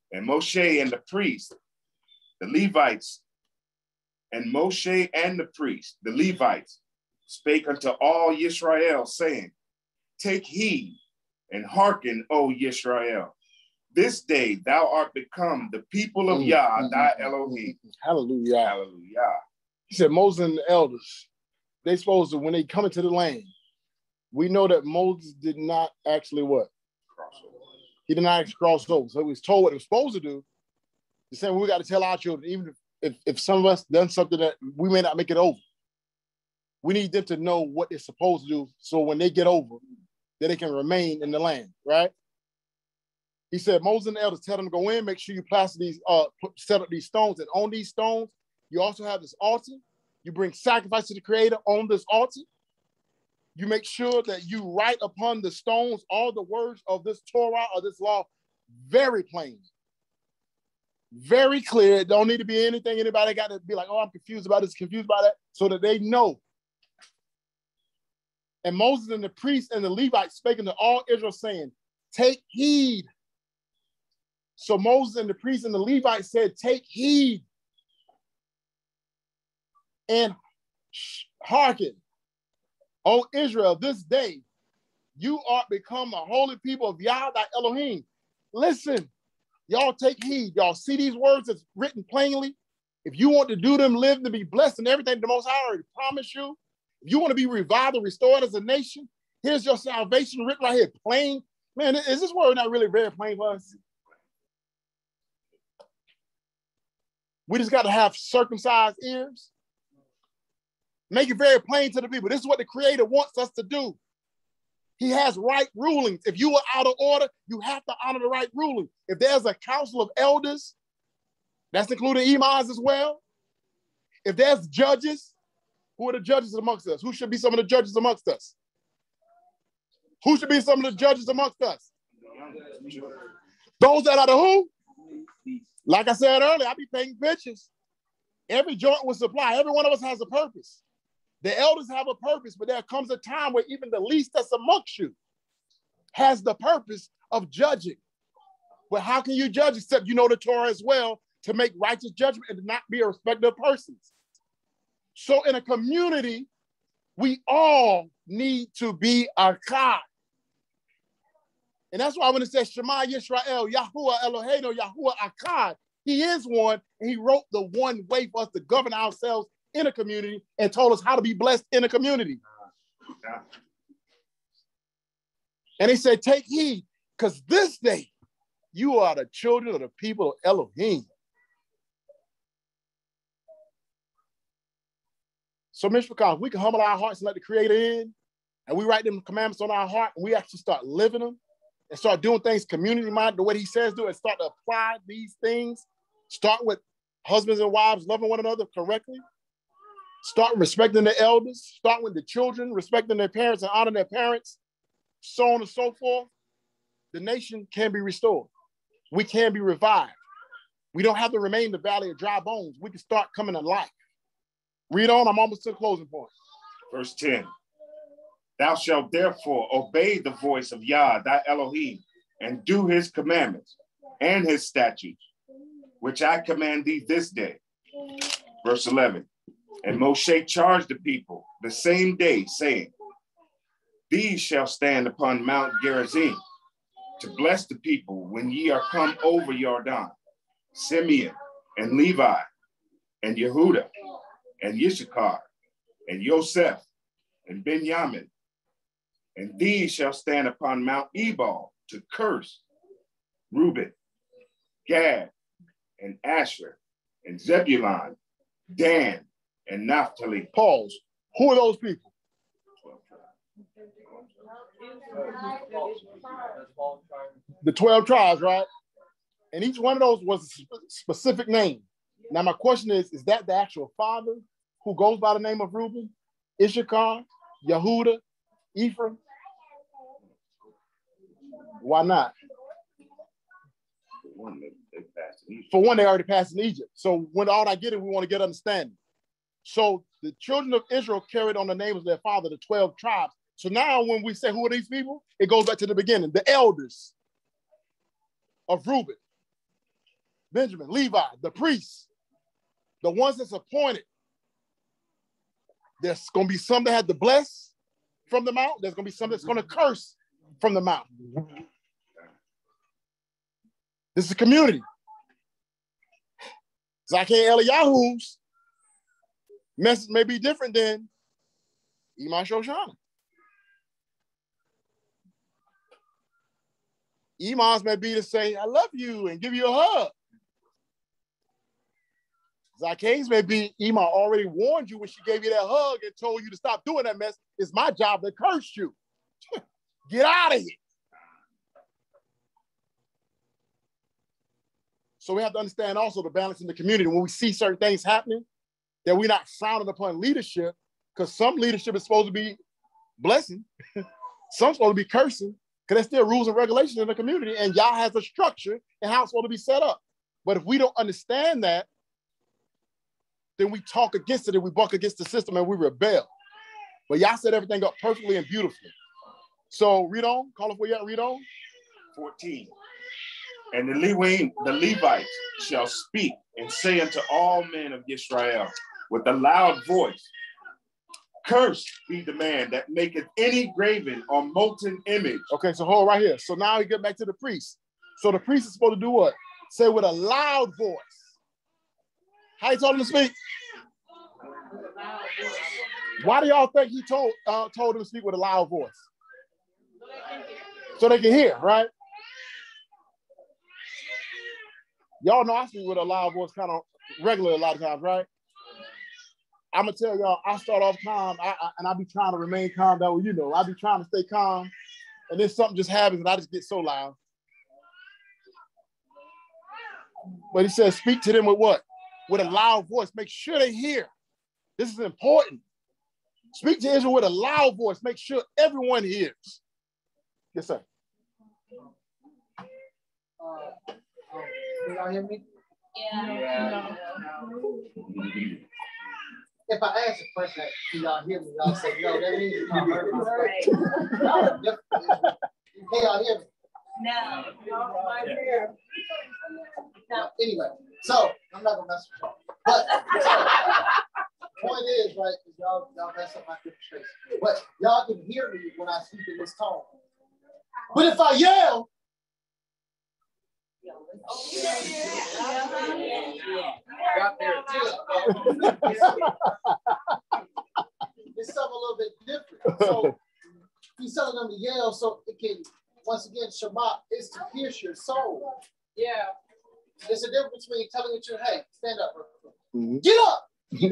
And Moshe and the priest, the Levites, and Moshe and the priest, the Levites, spake unto all Israel, saying, take heed and hearken, O Israel. This day thou art become the people of Yah, thy Elohim. Hallelujah. Hallelujah. He said, Moses and the elders, they supposed to, when they come into the land, we know that Moses did not actually what? He did not actually cross over. So he was told what he was supposed to do. He's saying, we got to tell our children, even if some of us done something that we may not make it over, we need them to know what they're supposed to do. So when they get over, that they can remain in the land, right? He said, Moses and the elders tell them to go in, make sure you plaster these, set up these stones. And on these stones, you also have this altar. You bring sacrifice to the Creator on this altar. You make sure that you write upon the stones all the words of this Torah or this law very plain, very clear. It don't need to be anything anybody got to be like, oh, I'm confused about this, confused about that, so that they know. And Moses and the priests and the Levites spake unto all Israel, saying, take heed. So Moses and the priests and the Levites said, take heed and hearken. O Israel, this day you are become a holy people of Yah, thy Elohim. Listen, y'all take heed. Y'all see these words that's written plainly. If you want to do them, live to be blessed and everything, the Most High already promised you. If you want to be revived and restored as a nation, here's your salvation written right here, plain. Man, is this word not really very plain for us? We just got to have circumcised ears. Make it very plain to the people. This is what the Creator wants us to do. He has right rulings. If you are out of order, you have to honor the right ruling. If there's a council of elders, that's including imams as well. If there's judges, who are the judges amongst us? Who should be some of the judges amongst us? Who should be some of the judges amongst us? Those that are the who? Like I said earlier, I be painting pictures. Every joint will supply. Every one of us has a purpose. The elders have a purpose, but there comes a time where even the least that's amongst you has the purpose of judging. But how can you judge except you know the Torah as well to make righteous judgment and to not be a respecter of persons? So in a community, we all need to be Akkad. And that's why when it says Shema Yisrael, Yahuwah Eloheinu, Yahuwah Akkad, he is one, and he wrote the one way for us to govern ourselves in a community and told us how to be blessed in a community. And he said, take heed, because this day you are the children of the people of Elohim. So, Mishpachah, we can humble our hearts and let the Creator in, and we write them commandments on our heart, and we actually start living them and start doing things community-minded the way he says do, and start to apply these things. Start with husbands and wives loving one another correctly. Start respecting the elders. Start with the children, respecting their parents and honoring their parents, so on and so forth. The nation can be restored. We can be revived. We don't have to remain in the valley of dry bones. We can start coming to life. Read on, I'm almost to the closing point. Verse 10. Thou shalt therefore obey the voice of Yah, thy Elohim, and do his commandments and his statutes, which I command thee this day. Verse 11. And Moshe charged the people the same day, saying, these shall stand upon Mount Gerizim to bless the people when ye are come over Jordan, Simeon and Levi and Yehuda and Yishakar and Yosef and Benjamin. And these shall stand upon Mount Ebal to curse Reuben, Gad, and Asher, and Zebulun, Dan, and Naphtali. Pause. Who are those people? The 12 tribes, right? And each one of those was a specific name. Now, my question is that the actual father who goes by the name of Reuben, Issachar, Yehuda, Ephraim? Why not? For one, they already passed in Egypt. So when all I get it, we want to get understanding. So the children of Israel carried on the names of their father, the 12 tribes. So now when we say, who are these people? It goes back to the beginning, the elders of Reuben. Benjamin, Levi, the priests, the ones that's appointed. There's going to be some that had to bless from the mount. There's going to be some that's going to curse from the mount. This is a community. Zakei Eliyahu's message may be different than Iman Shoshana. Iman's may be to say, I love you and give you a hug. Zakei's may be, Iman already warned you when she gave you that hug and told you to stop doing that mess. It's my job to curse you. Get out of here. So we have to understand also the balance in the community. When we see certain things happening, that we're not frowning upon leadership, because some leadership is supposed to be blessing. Some supposed to be cursing, because there's still rules and regulations in the community, and y'all has a structure and how it's supposed to be set up. But if we don't understand that, then we talk against it and we buck against the system and we rebel. But y'all set everything up perfectly and beautifully. So read on, call us where you at, read on. 14. And the Levites shall speak and say unto all men of Israel with a loud voice, cursed be the man that maketh any graven or molten image. Okay, so hold right here. So now we get back to the priest. So the priest is supposed to do what? Say with a loud voice. How he told him to speak? Why do y'all think he told him to speak with a loud voice? So they can hear, right? Y'all know I speak with a loud voice kind of regular a lot of times, right? I'm gonna tell y'all, I start off calm, and I be trying to remain calm. That way, you know, I be trying to stay calm, and then something just happens, and I just get so loud. But he says, speak to them with what? With a loud voice. Make sure they hear. This is important. Speak to Israel with a loud voice. Make sure everyone hears. Yes, sir. Can y'all hear me? Yeah. If I ask a question, can y'all hear me? Y'all say no. That means you can't hear me. Can y'all hear me? No. No. Anyway, so I'm not gonna mess with y'all. But so, point is, right? Y'all mess up my demonstration. But y'all can hear me when I speak in this tone. But if I yell, it's something a little bit different. So he's telling them to yell so it can, once again, Shabbat is to pierce your soul. Yeah. There's a difference between telling you to, hey, stand up, Mm-hmm. get up.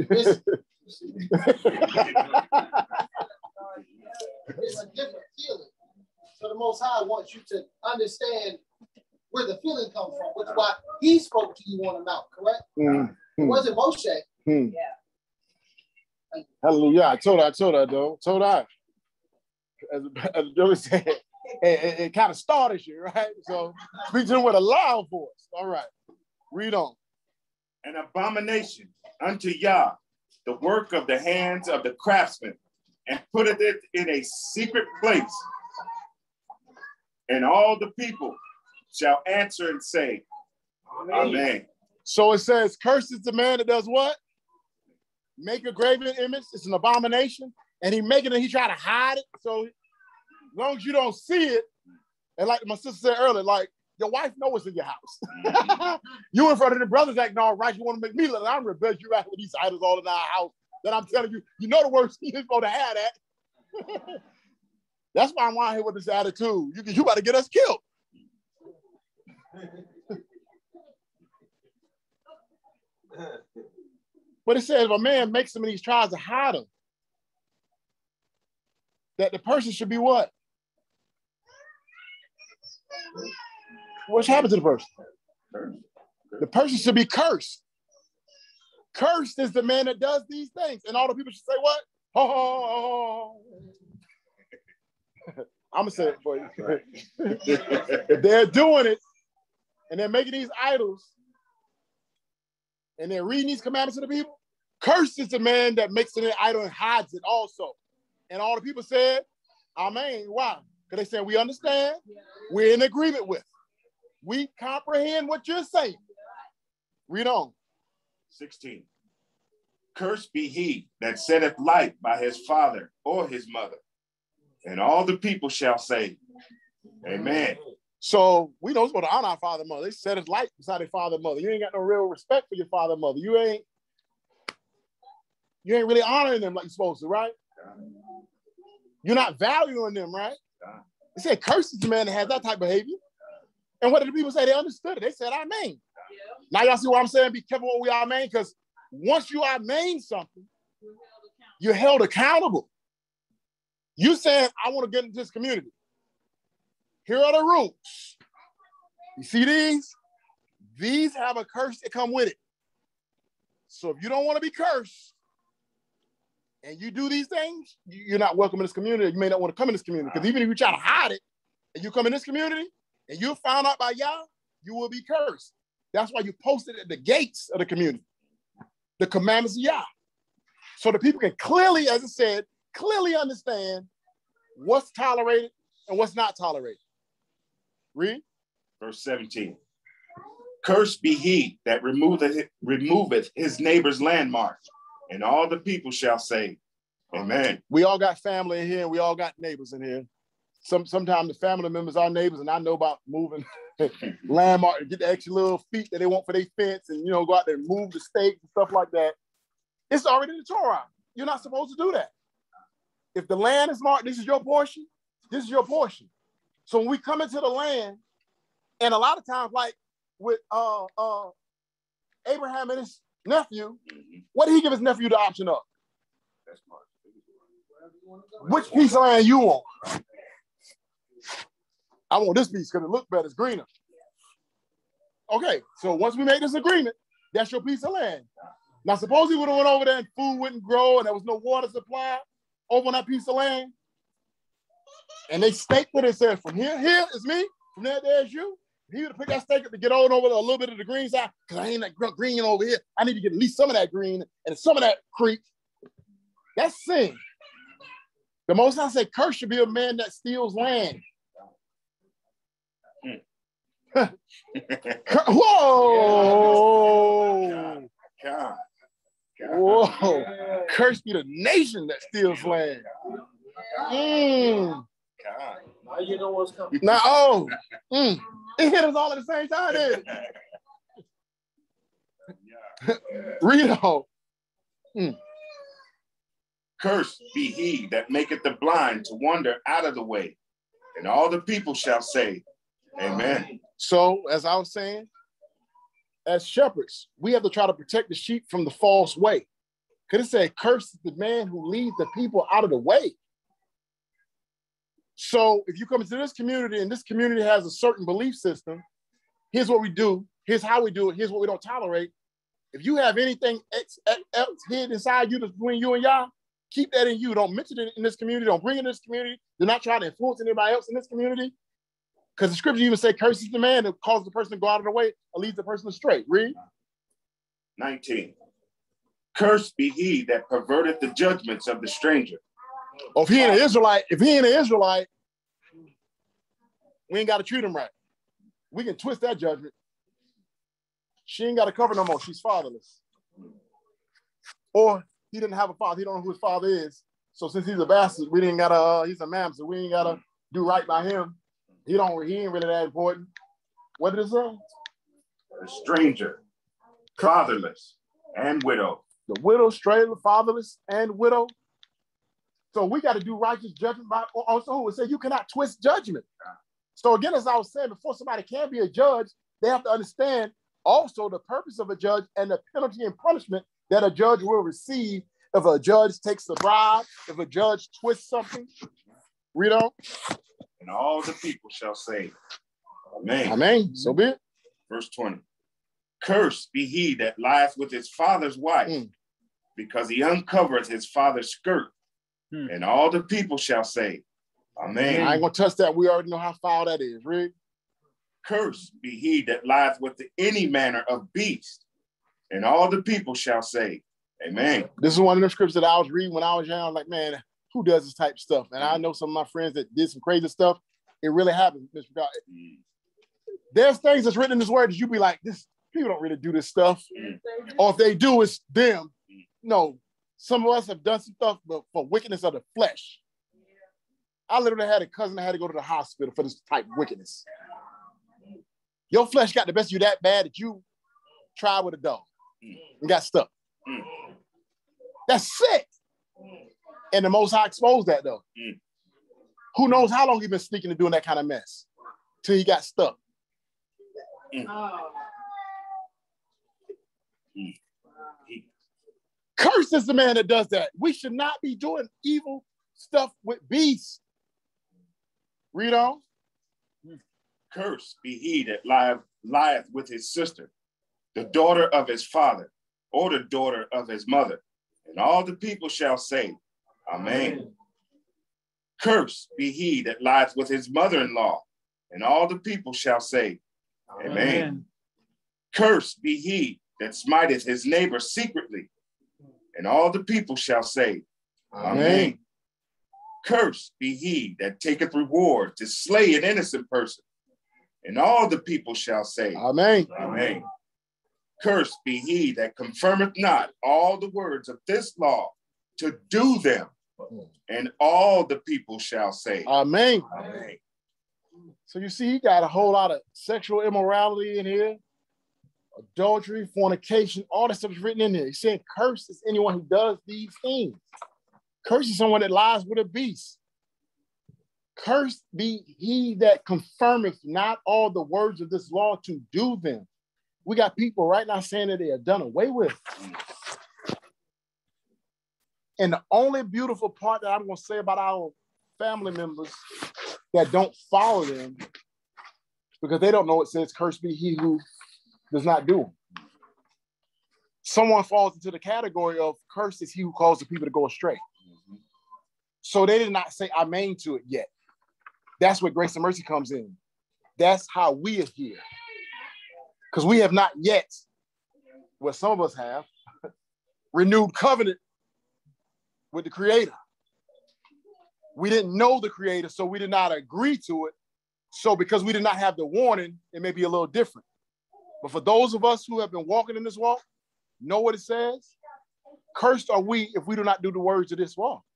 It's a different feeling. So the Most High wants you to understand where the feeling comes from, which is why he spoke to you on the mount, correct? Mm-hmm. It wasn't Moshe. Mm-hmm. Yeah. Hallelujah. I told her, though. Told her. As Billy said, it kind of started you, right? So speak to them with a loud voice. All right. Read on. An abomination unto Yah, the work of the hands of the craftsman, and putteth it in a secret place. And all the people shall answer and say, Amen. So it says, cursed is the man that does what? Make a graven image. It's an abomination. And he try to hide it. So as long as you don't see it, and like my sister said earlier, like your wife knows what's in your house. You in front of the brothers acting all right. You want to make me look like I'm rebellious. You out with these idols all in our house. That I'm telling you, you know the worst he is going to have that. That's why I'm out here with this attitude. You about to get us killed. But it says if a man makes them and he tries to hide them, that the person should be what? What's happened to the person? The person should be cursed. Cursed is the man that does these things. And all the people should say what? Oh. I'm going to say it for you. If they're doing it and they're making these idols and they're reading these commandments to the people, cursed is the man that makes it an idol and hides it also. And all the people said, Amen. Why? Because they said, we understand, we're in agreement with. We comprehend what you're saying. Read on. 16. Cursed be he that setteth light by his father or his mother. And all the people shall say, Amen. So we know we're supposed to honor our father and mother. They set his light beside their father and mother. You ain't got no real respect for your father and mother. You ain't really honoring them like you're supposed to, right? You're not valuing them, right? They said curses the man that has that type of behavior. And what did the people say? They understood it. They said, amen. Now y'all see what I'm saying? Be careful what we amen, because once you amen something, you're held accountable. You saying, I want to get into this community. Here are the rules. You see these? These have a curse that come with it. So if you don't want to be cursed and you do these things, you're not welcome in this community. You may not want to come in this community, because even if you try to hide it and you come in this community and you're found out by y'all, you will be cursed. That's why you posted at the gates of the community the commandments of Yah. So the people can clearly, as it said, clearly understand what's tolerated and what's not tolerated. Read. Verse 17. Cursed be he that removeth his neighbor's landmark, and all the people shall say, Amen. We all got family in here, and we all got neighbors in here. Sometimes the family members are neighbors, and I know about moving landmark and get the extra little feet that they want for their fence, and go out there and move the stakes and stuff like that. It's already in the Torah. You're not supposed to do that. If the land is marked, this is your portion, this is your portion. So when we come into the land, and a lot of times, like with Abraham and his nephew, what did he give his nephew the option of? Which piece of land you want? I want this piece because it looks better, it's greener. Okay, so once we make this agreement, that's your piece of land. Now, suppose he would have went over there and food wouldn't grow and there was no water supply over on that piece of land. And they staked it and said, from here is me, from there's you. He would have picked that stake up to get on over a little bit of the green side, because I ain't that green over here. I need to get at least some of that green and some of that creek. That's sin. The Most High say, curse should be a man that steals land. Whoa! God. Whoa! Curse be the nation that steals land. God. Now you know what's coming. Now, it hit us all at the same time, didn't it? Read on. Cursed be he that maketh the blind to wander out of the way, and all the people shall say, Amen. So, as I was saying, as shepherds, we have to try to protect the sheep from the false way. Because it said, cursed is the man who leads the people out of the way. So if you come into this community and this community has a certain belief system, here's what we do, here's how we do it, here's what we don't tolerate. If you have anything else hid inside you between you and Yah, keep that in you. Don't mention it in this community. Don't bring it in this community. Do not try to influence anybody else in this community. Because the scripture even say, curses the man that causes the person to go out of the way or leads the person astray. Read. 19. Cursed be he that perverteth the judgments of the stranger. Oh, if he ain't an Israelite, we ain't got to treat him right. We can twist that judgment. She ain't got to cover no more. She's fatherless. Or he didn't have a father. He don't know who his father is. So since he's a bastard, we didn't gotta. He's a man, so we ain't gotta do right by him. He ain't really that important. What did it say? A stranger, fatherless, and widow. The widow, stranger, fatherless, and widow. So we got to do righteous judgment by also. It said you cannot twist judgment. So again, as I was saying, before somebody can be a judge, they have to understand also the purpose of a judge and the penalty and punishment that a judge will receive if a judge takes a bribe, if a judge twists something. Read on. And all the people shall say, Amen. Amen. So be it. Verse 20. Cursed be he that lieth with his father's wife, because he uncovereth his father's skirt. And all the people shall say, Amen. I ain't gonna touch that. We already know how foul that is. Read. Cursed be he that lieth with any manner of beast. And all the people shall say, Amen. This is one of the scriptures that I was reading when I was young. I was like, man, who does this type of stuff? And I know some of my friends that did some crazy stuff. It really happened, Mr. God. There's things that's written in this word that you be like, this People don't really do this stuff. Or if they do, it's them. No, some of us have done some stuff for wickedness of the flesh. I literally had a cousin that had to go to the hospital for this type of wickedness. Your flesh got the best of you that bad that you tried with a dog and got stuck. That's sick. And the Most High exposed that though. Who knows how long he's been sneaking and doing that kind of mess till he got stuck. Cursed is the man that does that. We should not be doing evil stuff with beasts. Read on. Cursed be he that lieth with his sister, the daughter of his father, or the daughter of his mother. And all the people shall say, Amen. Cursed be he that lieth with his mother-in-law, and all the people shall say, Amen. Cursed be he that smiteth his neighbor secretly, and all the people shall say, Amen. Cursed be he that taketh reward to slay an innocent person, and all the people shall say, Amen. Amen. Cursed be he that confirmeth not all the words of this law to do them, and all the people shall say, Amen. Amen. So you see, he got a whole lot of sexual immorality in here, adultery, fornication, all that stuff is written in there. He's saying, cursed is anyone who does these things. Cursed is someone that lies with a beast. Cursed be he that confirmeth not all the words of this law to do them. We got people right now saying that they are done away with. And the only beautiful part that I'm going to say about our family members that don't follow them, because they don't know it says, cursed be he who does not do them. Someone falls into the category of cursed is he who calls the people to go astray. So they did not say amen to it yet. That's where grace and mercy comes in. That's how we are here. Because we have not yet, well, some of us have, renewed covenant with the Creator. We didn't know the Creator, so we did not agree to it. So because we did not have the warning, it may be a little different. But for those of us who have been walking in this walk, know what it says? Cursed are we if we do not do the words of this law.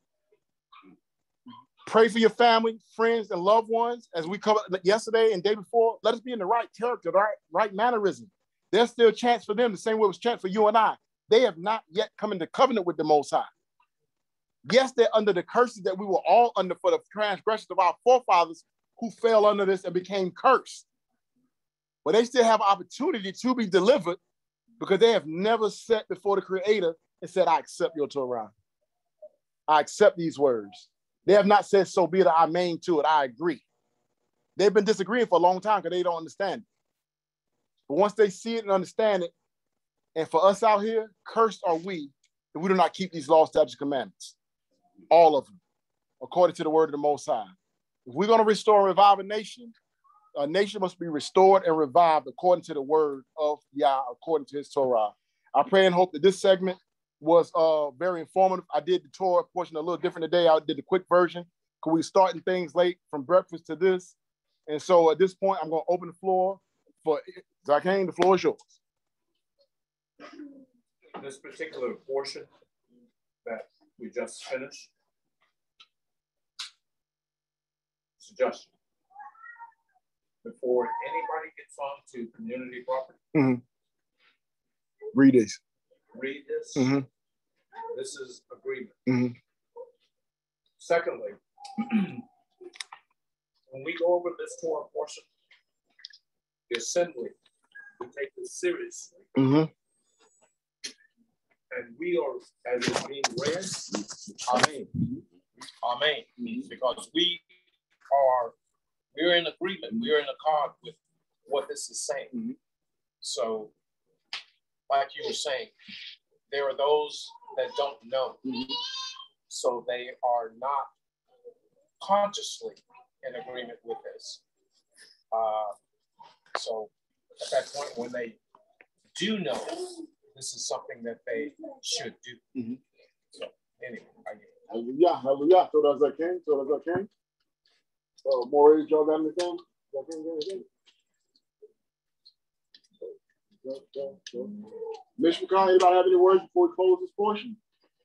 Pray for your family, friends, and loved ones. As we covered yesterday and day before, let us be in the right character, the right mannerism. There's still a chance for them, the same way it was a chance for you and I. They have not yet come into covenant with the Most High. Yes, they're under the curses that we were all under for the transgressions of our forefathers who fell under this and became cursed. But they still have opportunity to be delivered because they have never sat before the Creator and said, I accept your Torah. I accept these words. They have not said, so be it, amen to it, I agree. They've been disagreeing for a long time because they don't understand it. But once they see it and understand it, and for us out here, cursed are we if we do not keep these laws, statutes, and commandments. All of them, according to the word of the Most High. If we're going to restore and revive a nation must be restored and revived according to the word of Yah, according to his Torah. I pray and hope that this segment was very informative. I did the Torah portion a little different today. I did the quick version because we starting things late from breakfast to this. And so at this point, I'm going to open the floor for Zakane. The floor is yours. This particular portion that we just finished, suggestion. Before anybody gets on to community property, read this. Read this. This is agreement. Secondly, when we go over this Torah portion, the assembly, we take this seriously. And we are, as it's being read, amen. Amen. Because we're in agreement, we're in accord with what this is saying. So, like you were saying, there are those that don't know. So they are not consciously in agreement with this. So at that point, when they do know, this is something that they should do. So anyway, Hallelujah, hallelujah. So does that king? So does that king? More y'all got anything? Ms. McCall, anybody have any words before we close this portion?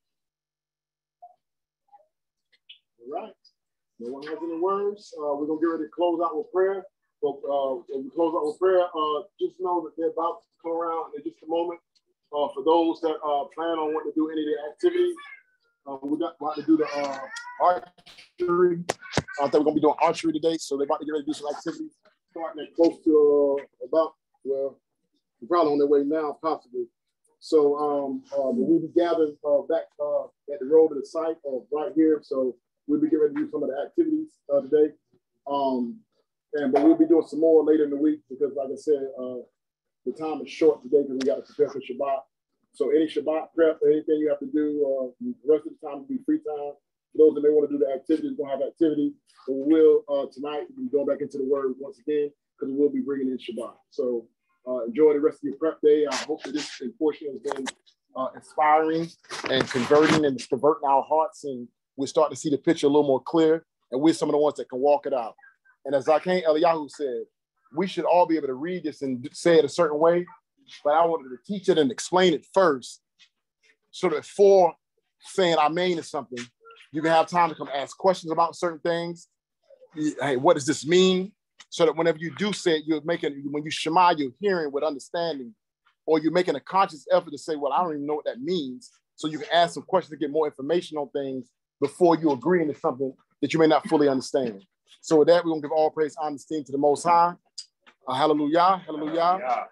All right. No one has any words. We're going to get ready to close out with prayer. But when we close out with prayer, just know that they're about to come around in just a moment. For those that plan on wanting to do any of the activities, we're about to do the archery. I think we're going to be doing archery today. So they're about to get ready to do some activities. Starting at close to about, well, we're probably on their way now, possibly. So we'll be gathered back at the road to the site right here. So we'll be getting ready to do some of the activities today. But we'll be doing some more later in the week because, like I said, the time is short today because we got to prepare for Shabbat. So any Shabbat prep, anything you have to do, the rest of the time will be free time. For those that may want to do the activities, we're going to have activities. But we will, tonight, we'll be going back into the Word once again because we'll be bringing in Shabbat. So enjoy the rest of your prep day. I hope that this portion has been inspiring and converting our hearts, and we're starting to see the picture a little more clear, and we're some of the ones that can walk it out. And as Zaken Eliyahu said, we should all be able to read this and say it a certain way, but I wanted to teach it and explain it first so that before saying amen to something, you can have time to come ask questions about certain things. Hey, what does this mean? So that whenever you do say it, when you shema, you're hearing with understanding, or you're making a conscious effort to say, well, I don't even know what that means. So you can ask some questions to get more information on things before you agree into something that you may not fully understand. So with that, we're going to give all praise, honor, and esteem to the Most High. Hallelujah, hallelujah.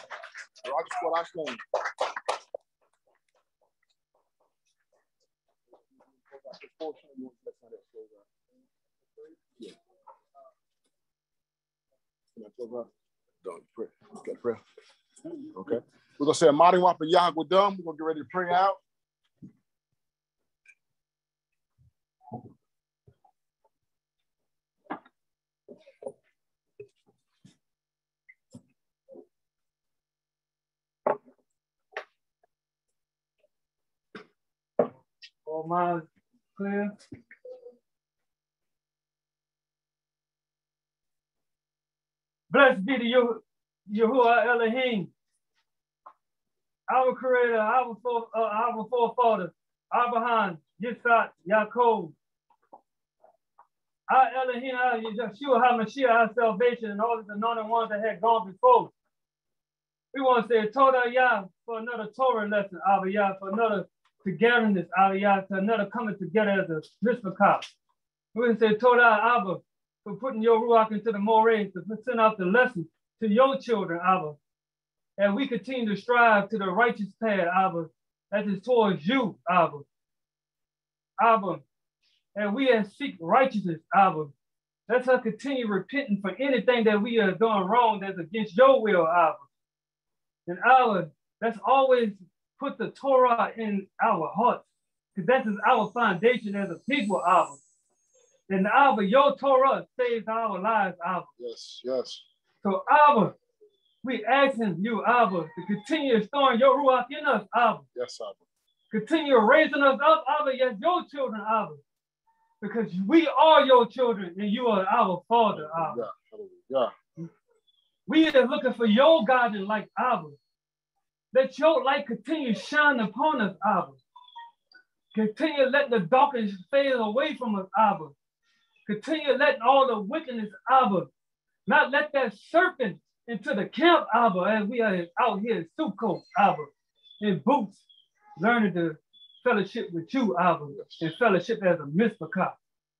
Okay. We're going to say a mighty one for Yahweh Dum. We're going to get ready to pray out. All minds clear. Blessed be the Yahuwah Elohim, our creator, our forefather, Abraham, Yitzhak, Yaakov. Our Elohim, our Yeshua HaMashiach, our salvation, and all the anointed ones that had gone before. We want to say Todah Yah for another Torah lesson, Abba Yah, for another togetherness, Abba Yah, to another coming together as a Mishpachah. We want to say Todah Abba for putting your Ruach into the Morays to send out the lesson to your children, Abba. And we continue to strive to the righteous path, Abba, that is towards you, Abba. Abba. And we seek righteousness, Abba. Let's us continue repenting for anything that we are doing wrong that's against your will, Abba. And Abba, let's always put the Torah in our hearts, because that is our foundation as a people, Abba. And Abba, your Torah saves our lives, Abba. Yes, yes. So Abba, we asking you, Abba, to continue storing your Ruach in us, Abba. Yes, Abba. Continue raising us up, Abba, as your children, Abba. Because we are your children and you are our Father, Abba. Yeah. We are looking for your guidance like Abba. Let your light continue to shine upon us, Abba. Continue to let the darkness fade away from us, Abba. Continue letting all the wickedness, Abba. Not let that serpent into the camp, Abba, as we are out here in Sukkot, Abba, in boots, learning to fellowship with you, Abba, and fellowship as a Mishpachah.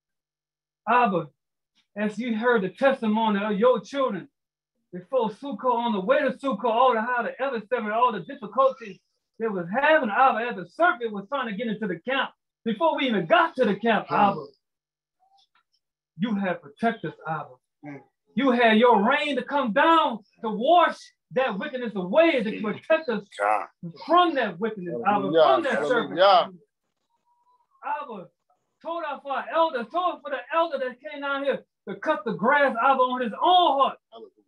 Abba, as you heard the testimony of your children before Sukkot, on the way to Sukkot, all the how the ever seven, all the difficulties they was having, Abba, as the serpent was trying to get into the camp, before we even got to the camp, Abba, you have protected us, Abba. You had your rain to come down to wash that wickedness away, to protect us from that wickedness, Abba, from that serpent. Abba, told us for our elder, told for the elder that came down here to cut the grass, Abba, on his own heart.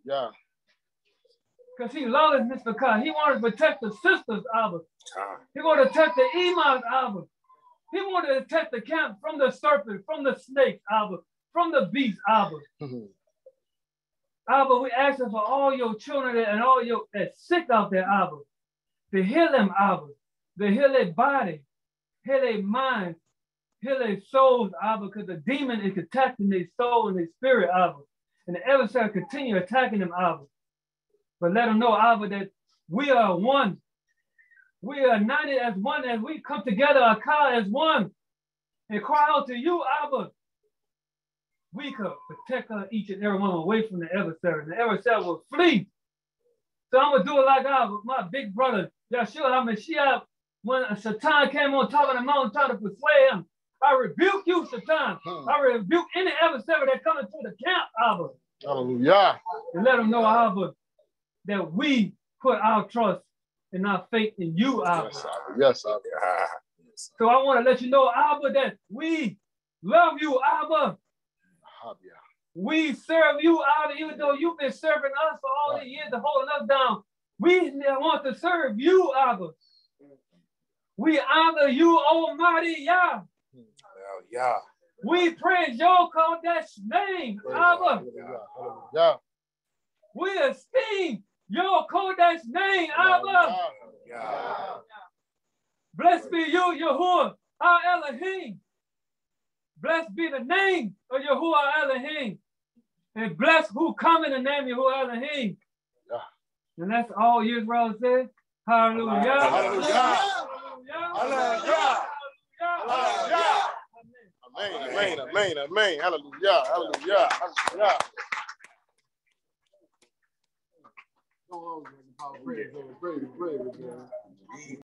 Because he loved his Mishpachah. He wanted to protect the sisters, Abba. He wanted to protect the imams, Abba. He wanted to protect the camp from the serpent, from the snakes, Abba, from the beast, Abba. Abba, we asking for all your children and all your that's sick out there, Abba, to heal them, Abba, to heal their body, heal their mind, heal their souls, Abba, because the demon is attacking their soul and their spirit, Abba. And the adversary continue attacking them, Abba. But let them know, Abba, that we are one. We are united as one, as we come together, our car as one, and cry out to you, Abba. We could protect each and every one away from the adversary. The adversary will flee. So I'm going to do it like my big brother, Yeshua HaMashiach, when Satan came on top of the mountain trying to persuade him. I rebuke you, Satan. I rebuke any adversary that comes into the camp, Abba. Hallelujah. And let them know, Abba, that we put our trust and our faith in you, Abba. Yes, Abba. So I want to let you know, Abba, that we love you, Abba. We serve you, Abba, even though you've been serving us for all the years of holding us down. We want to serve you, Abba. We honor you, Almighty Yah. Yeah. We praise your Kodesh name, Abba. Yeah. We esteem your Kodesh name, Abba. Yeah. Blessed be you, Yahuwah, our Elohim. Blessed be the name of Yahuwah, our Elohim. And blessed who come in the name of Yahuwah, Elohim. Yeah. And that's all Israel says. Hallelujah. Hallelujah. Hallelujah. Hallelujah. Amen. Amen. Amen. Amen. Hallelujah. Hallelujah. Hallelujah. Praise, praise, praise, praise.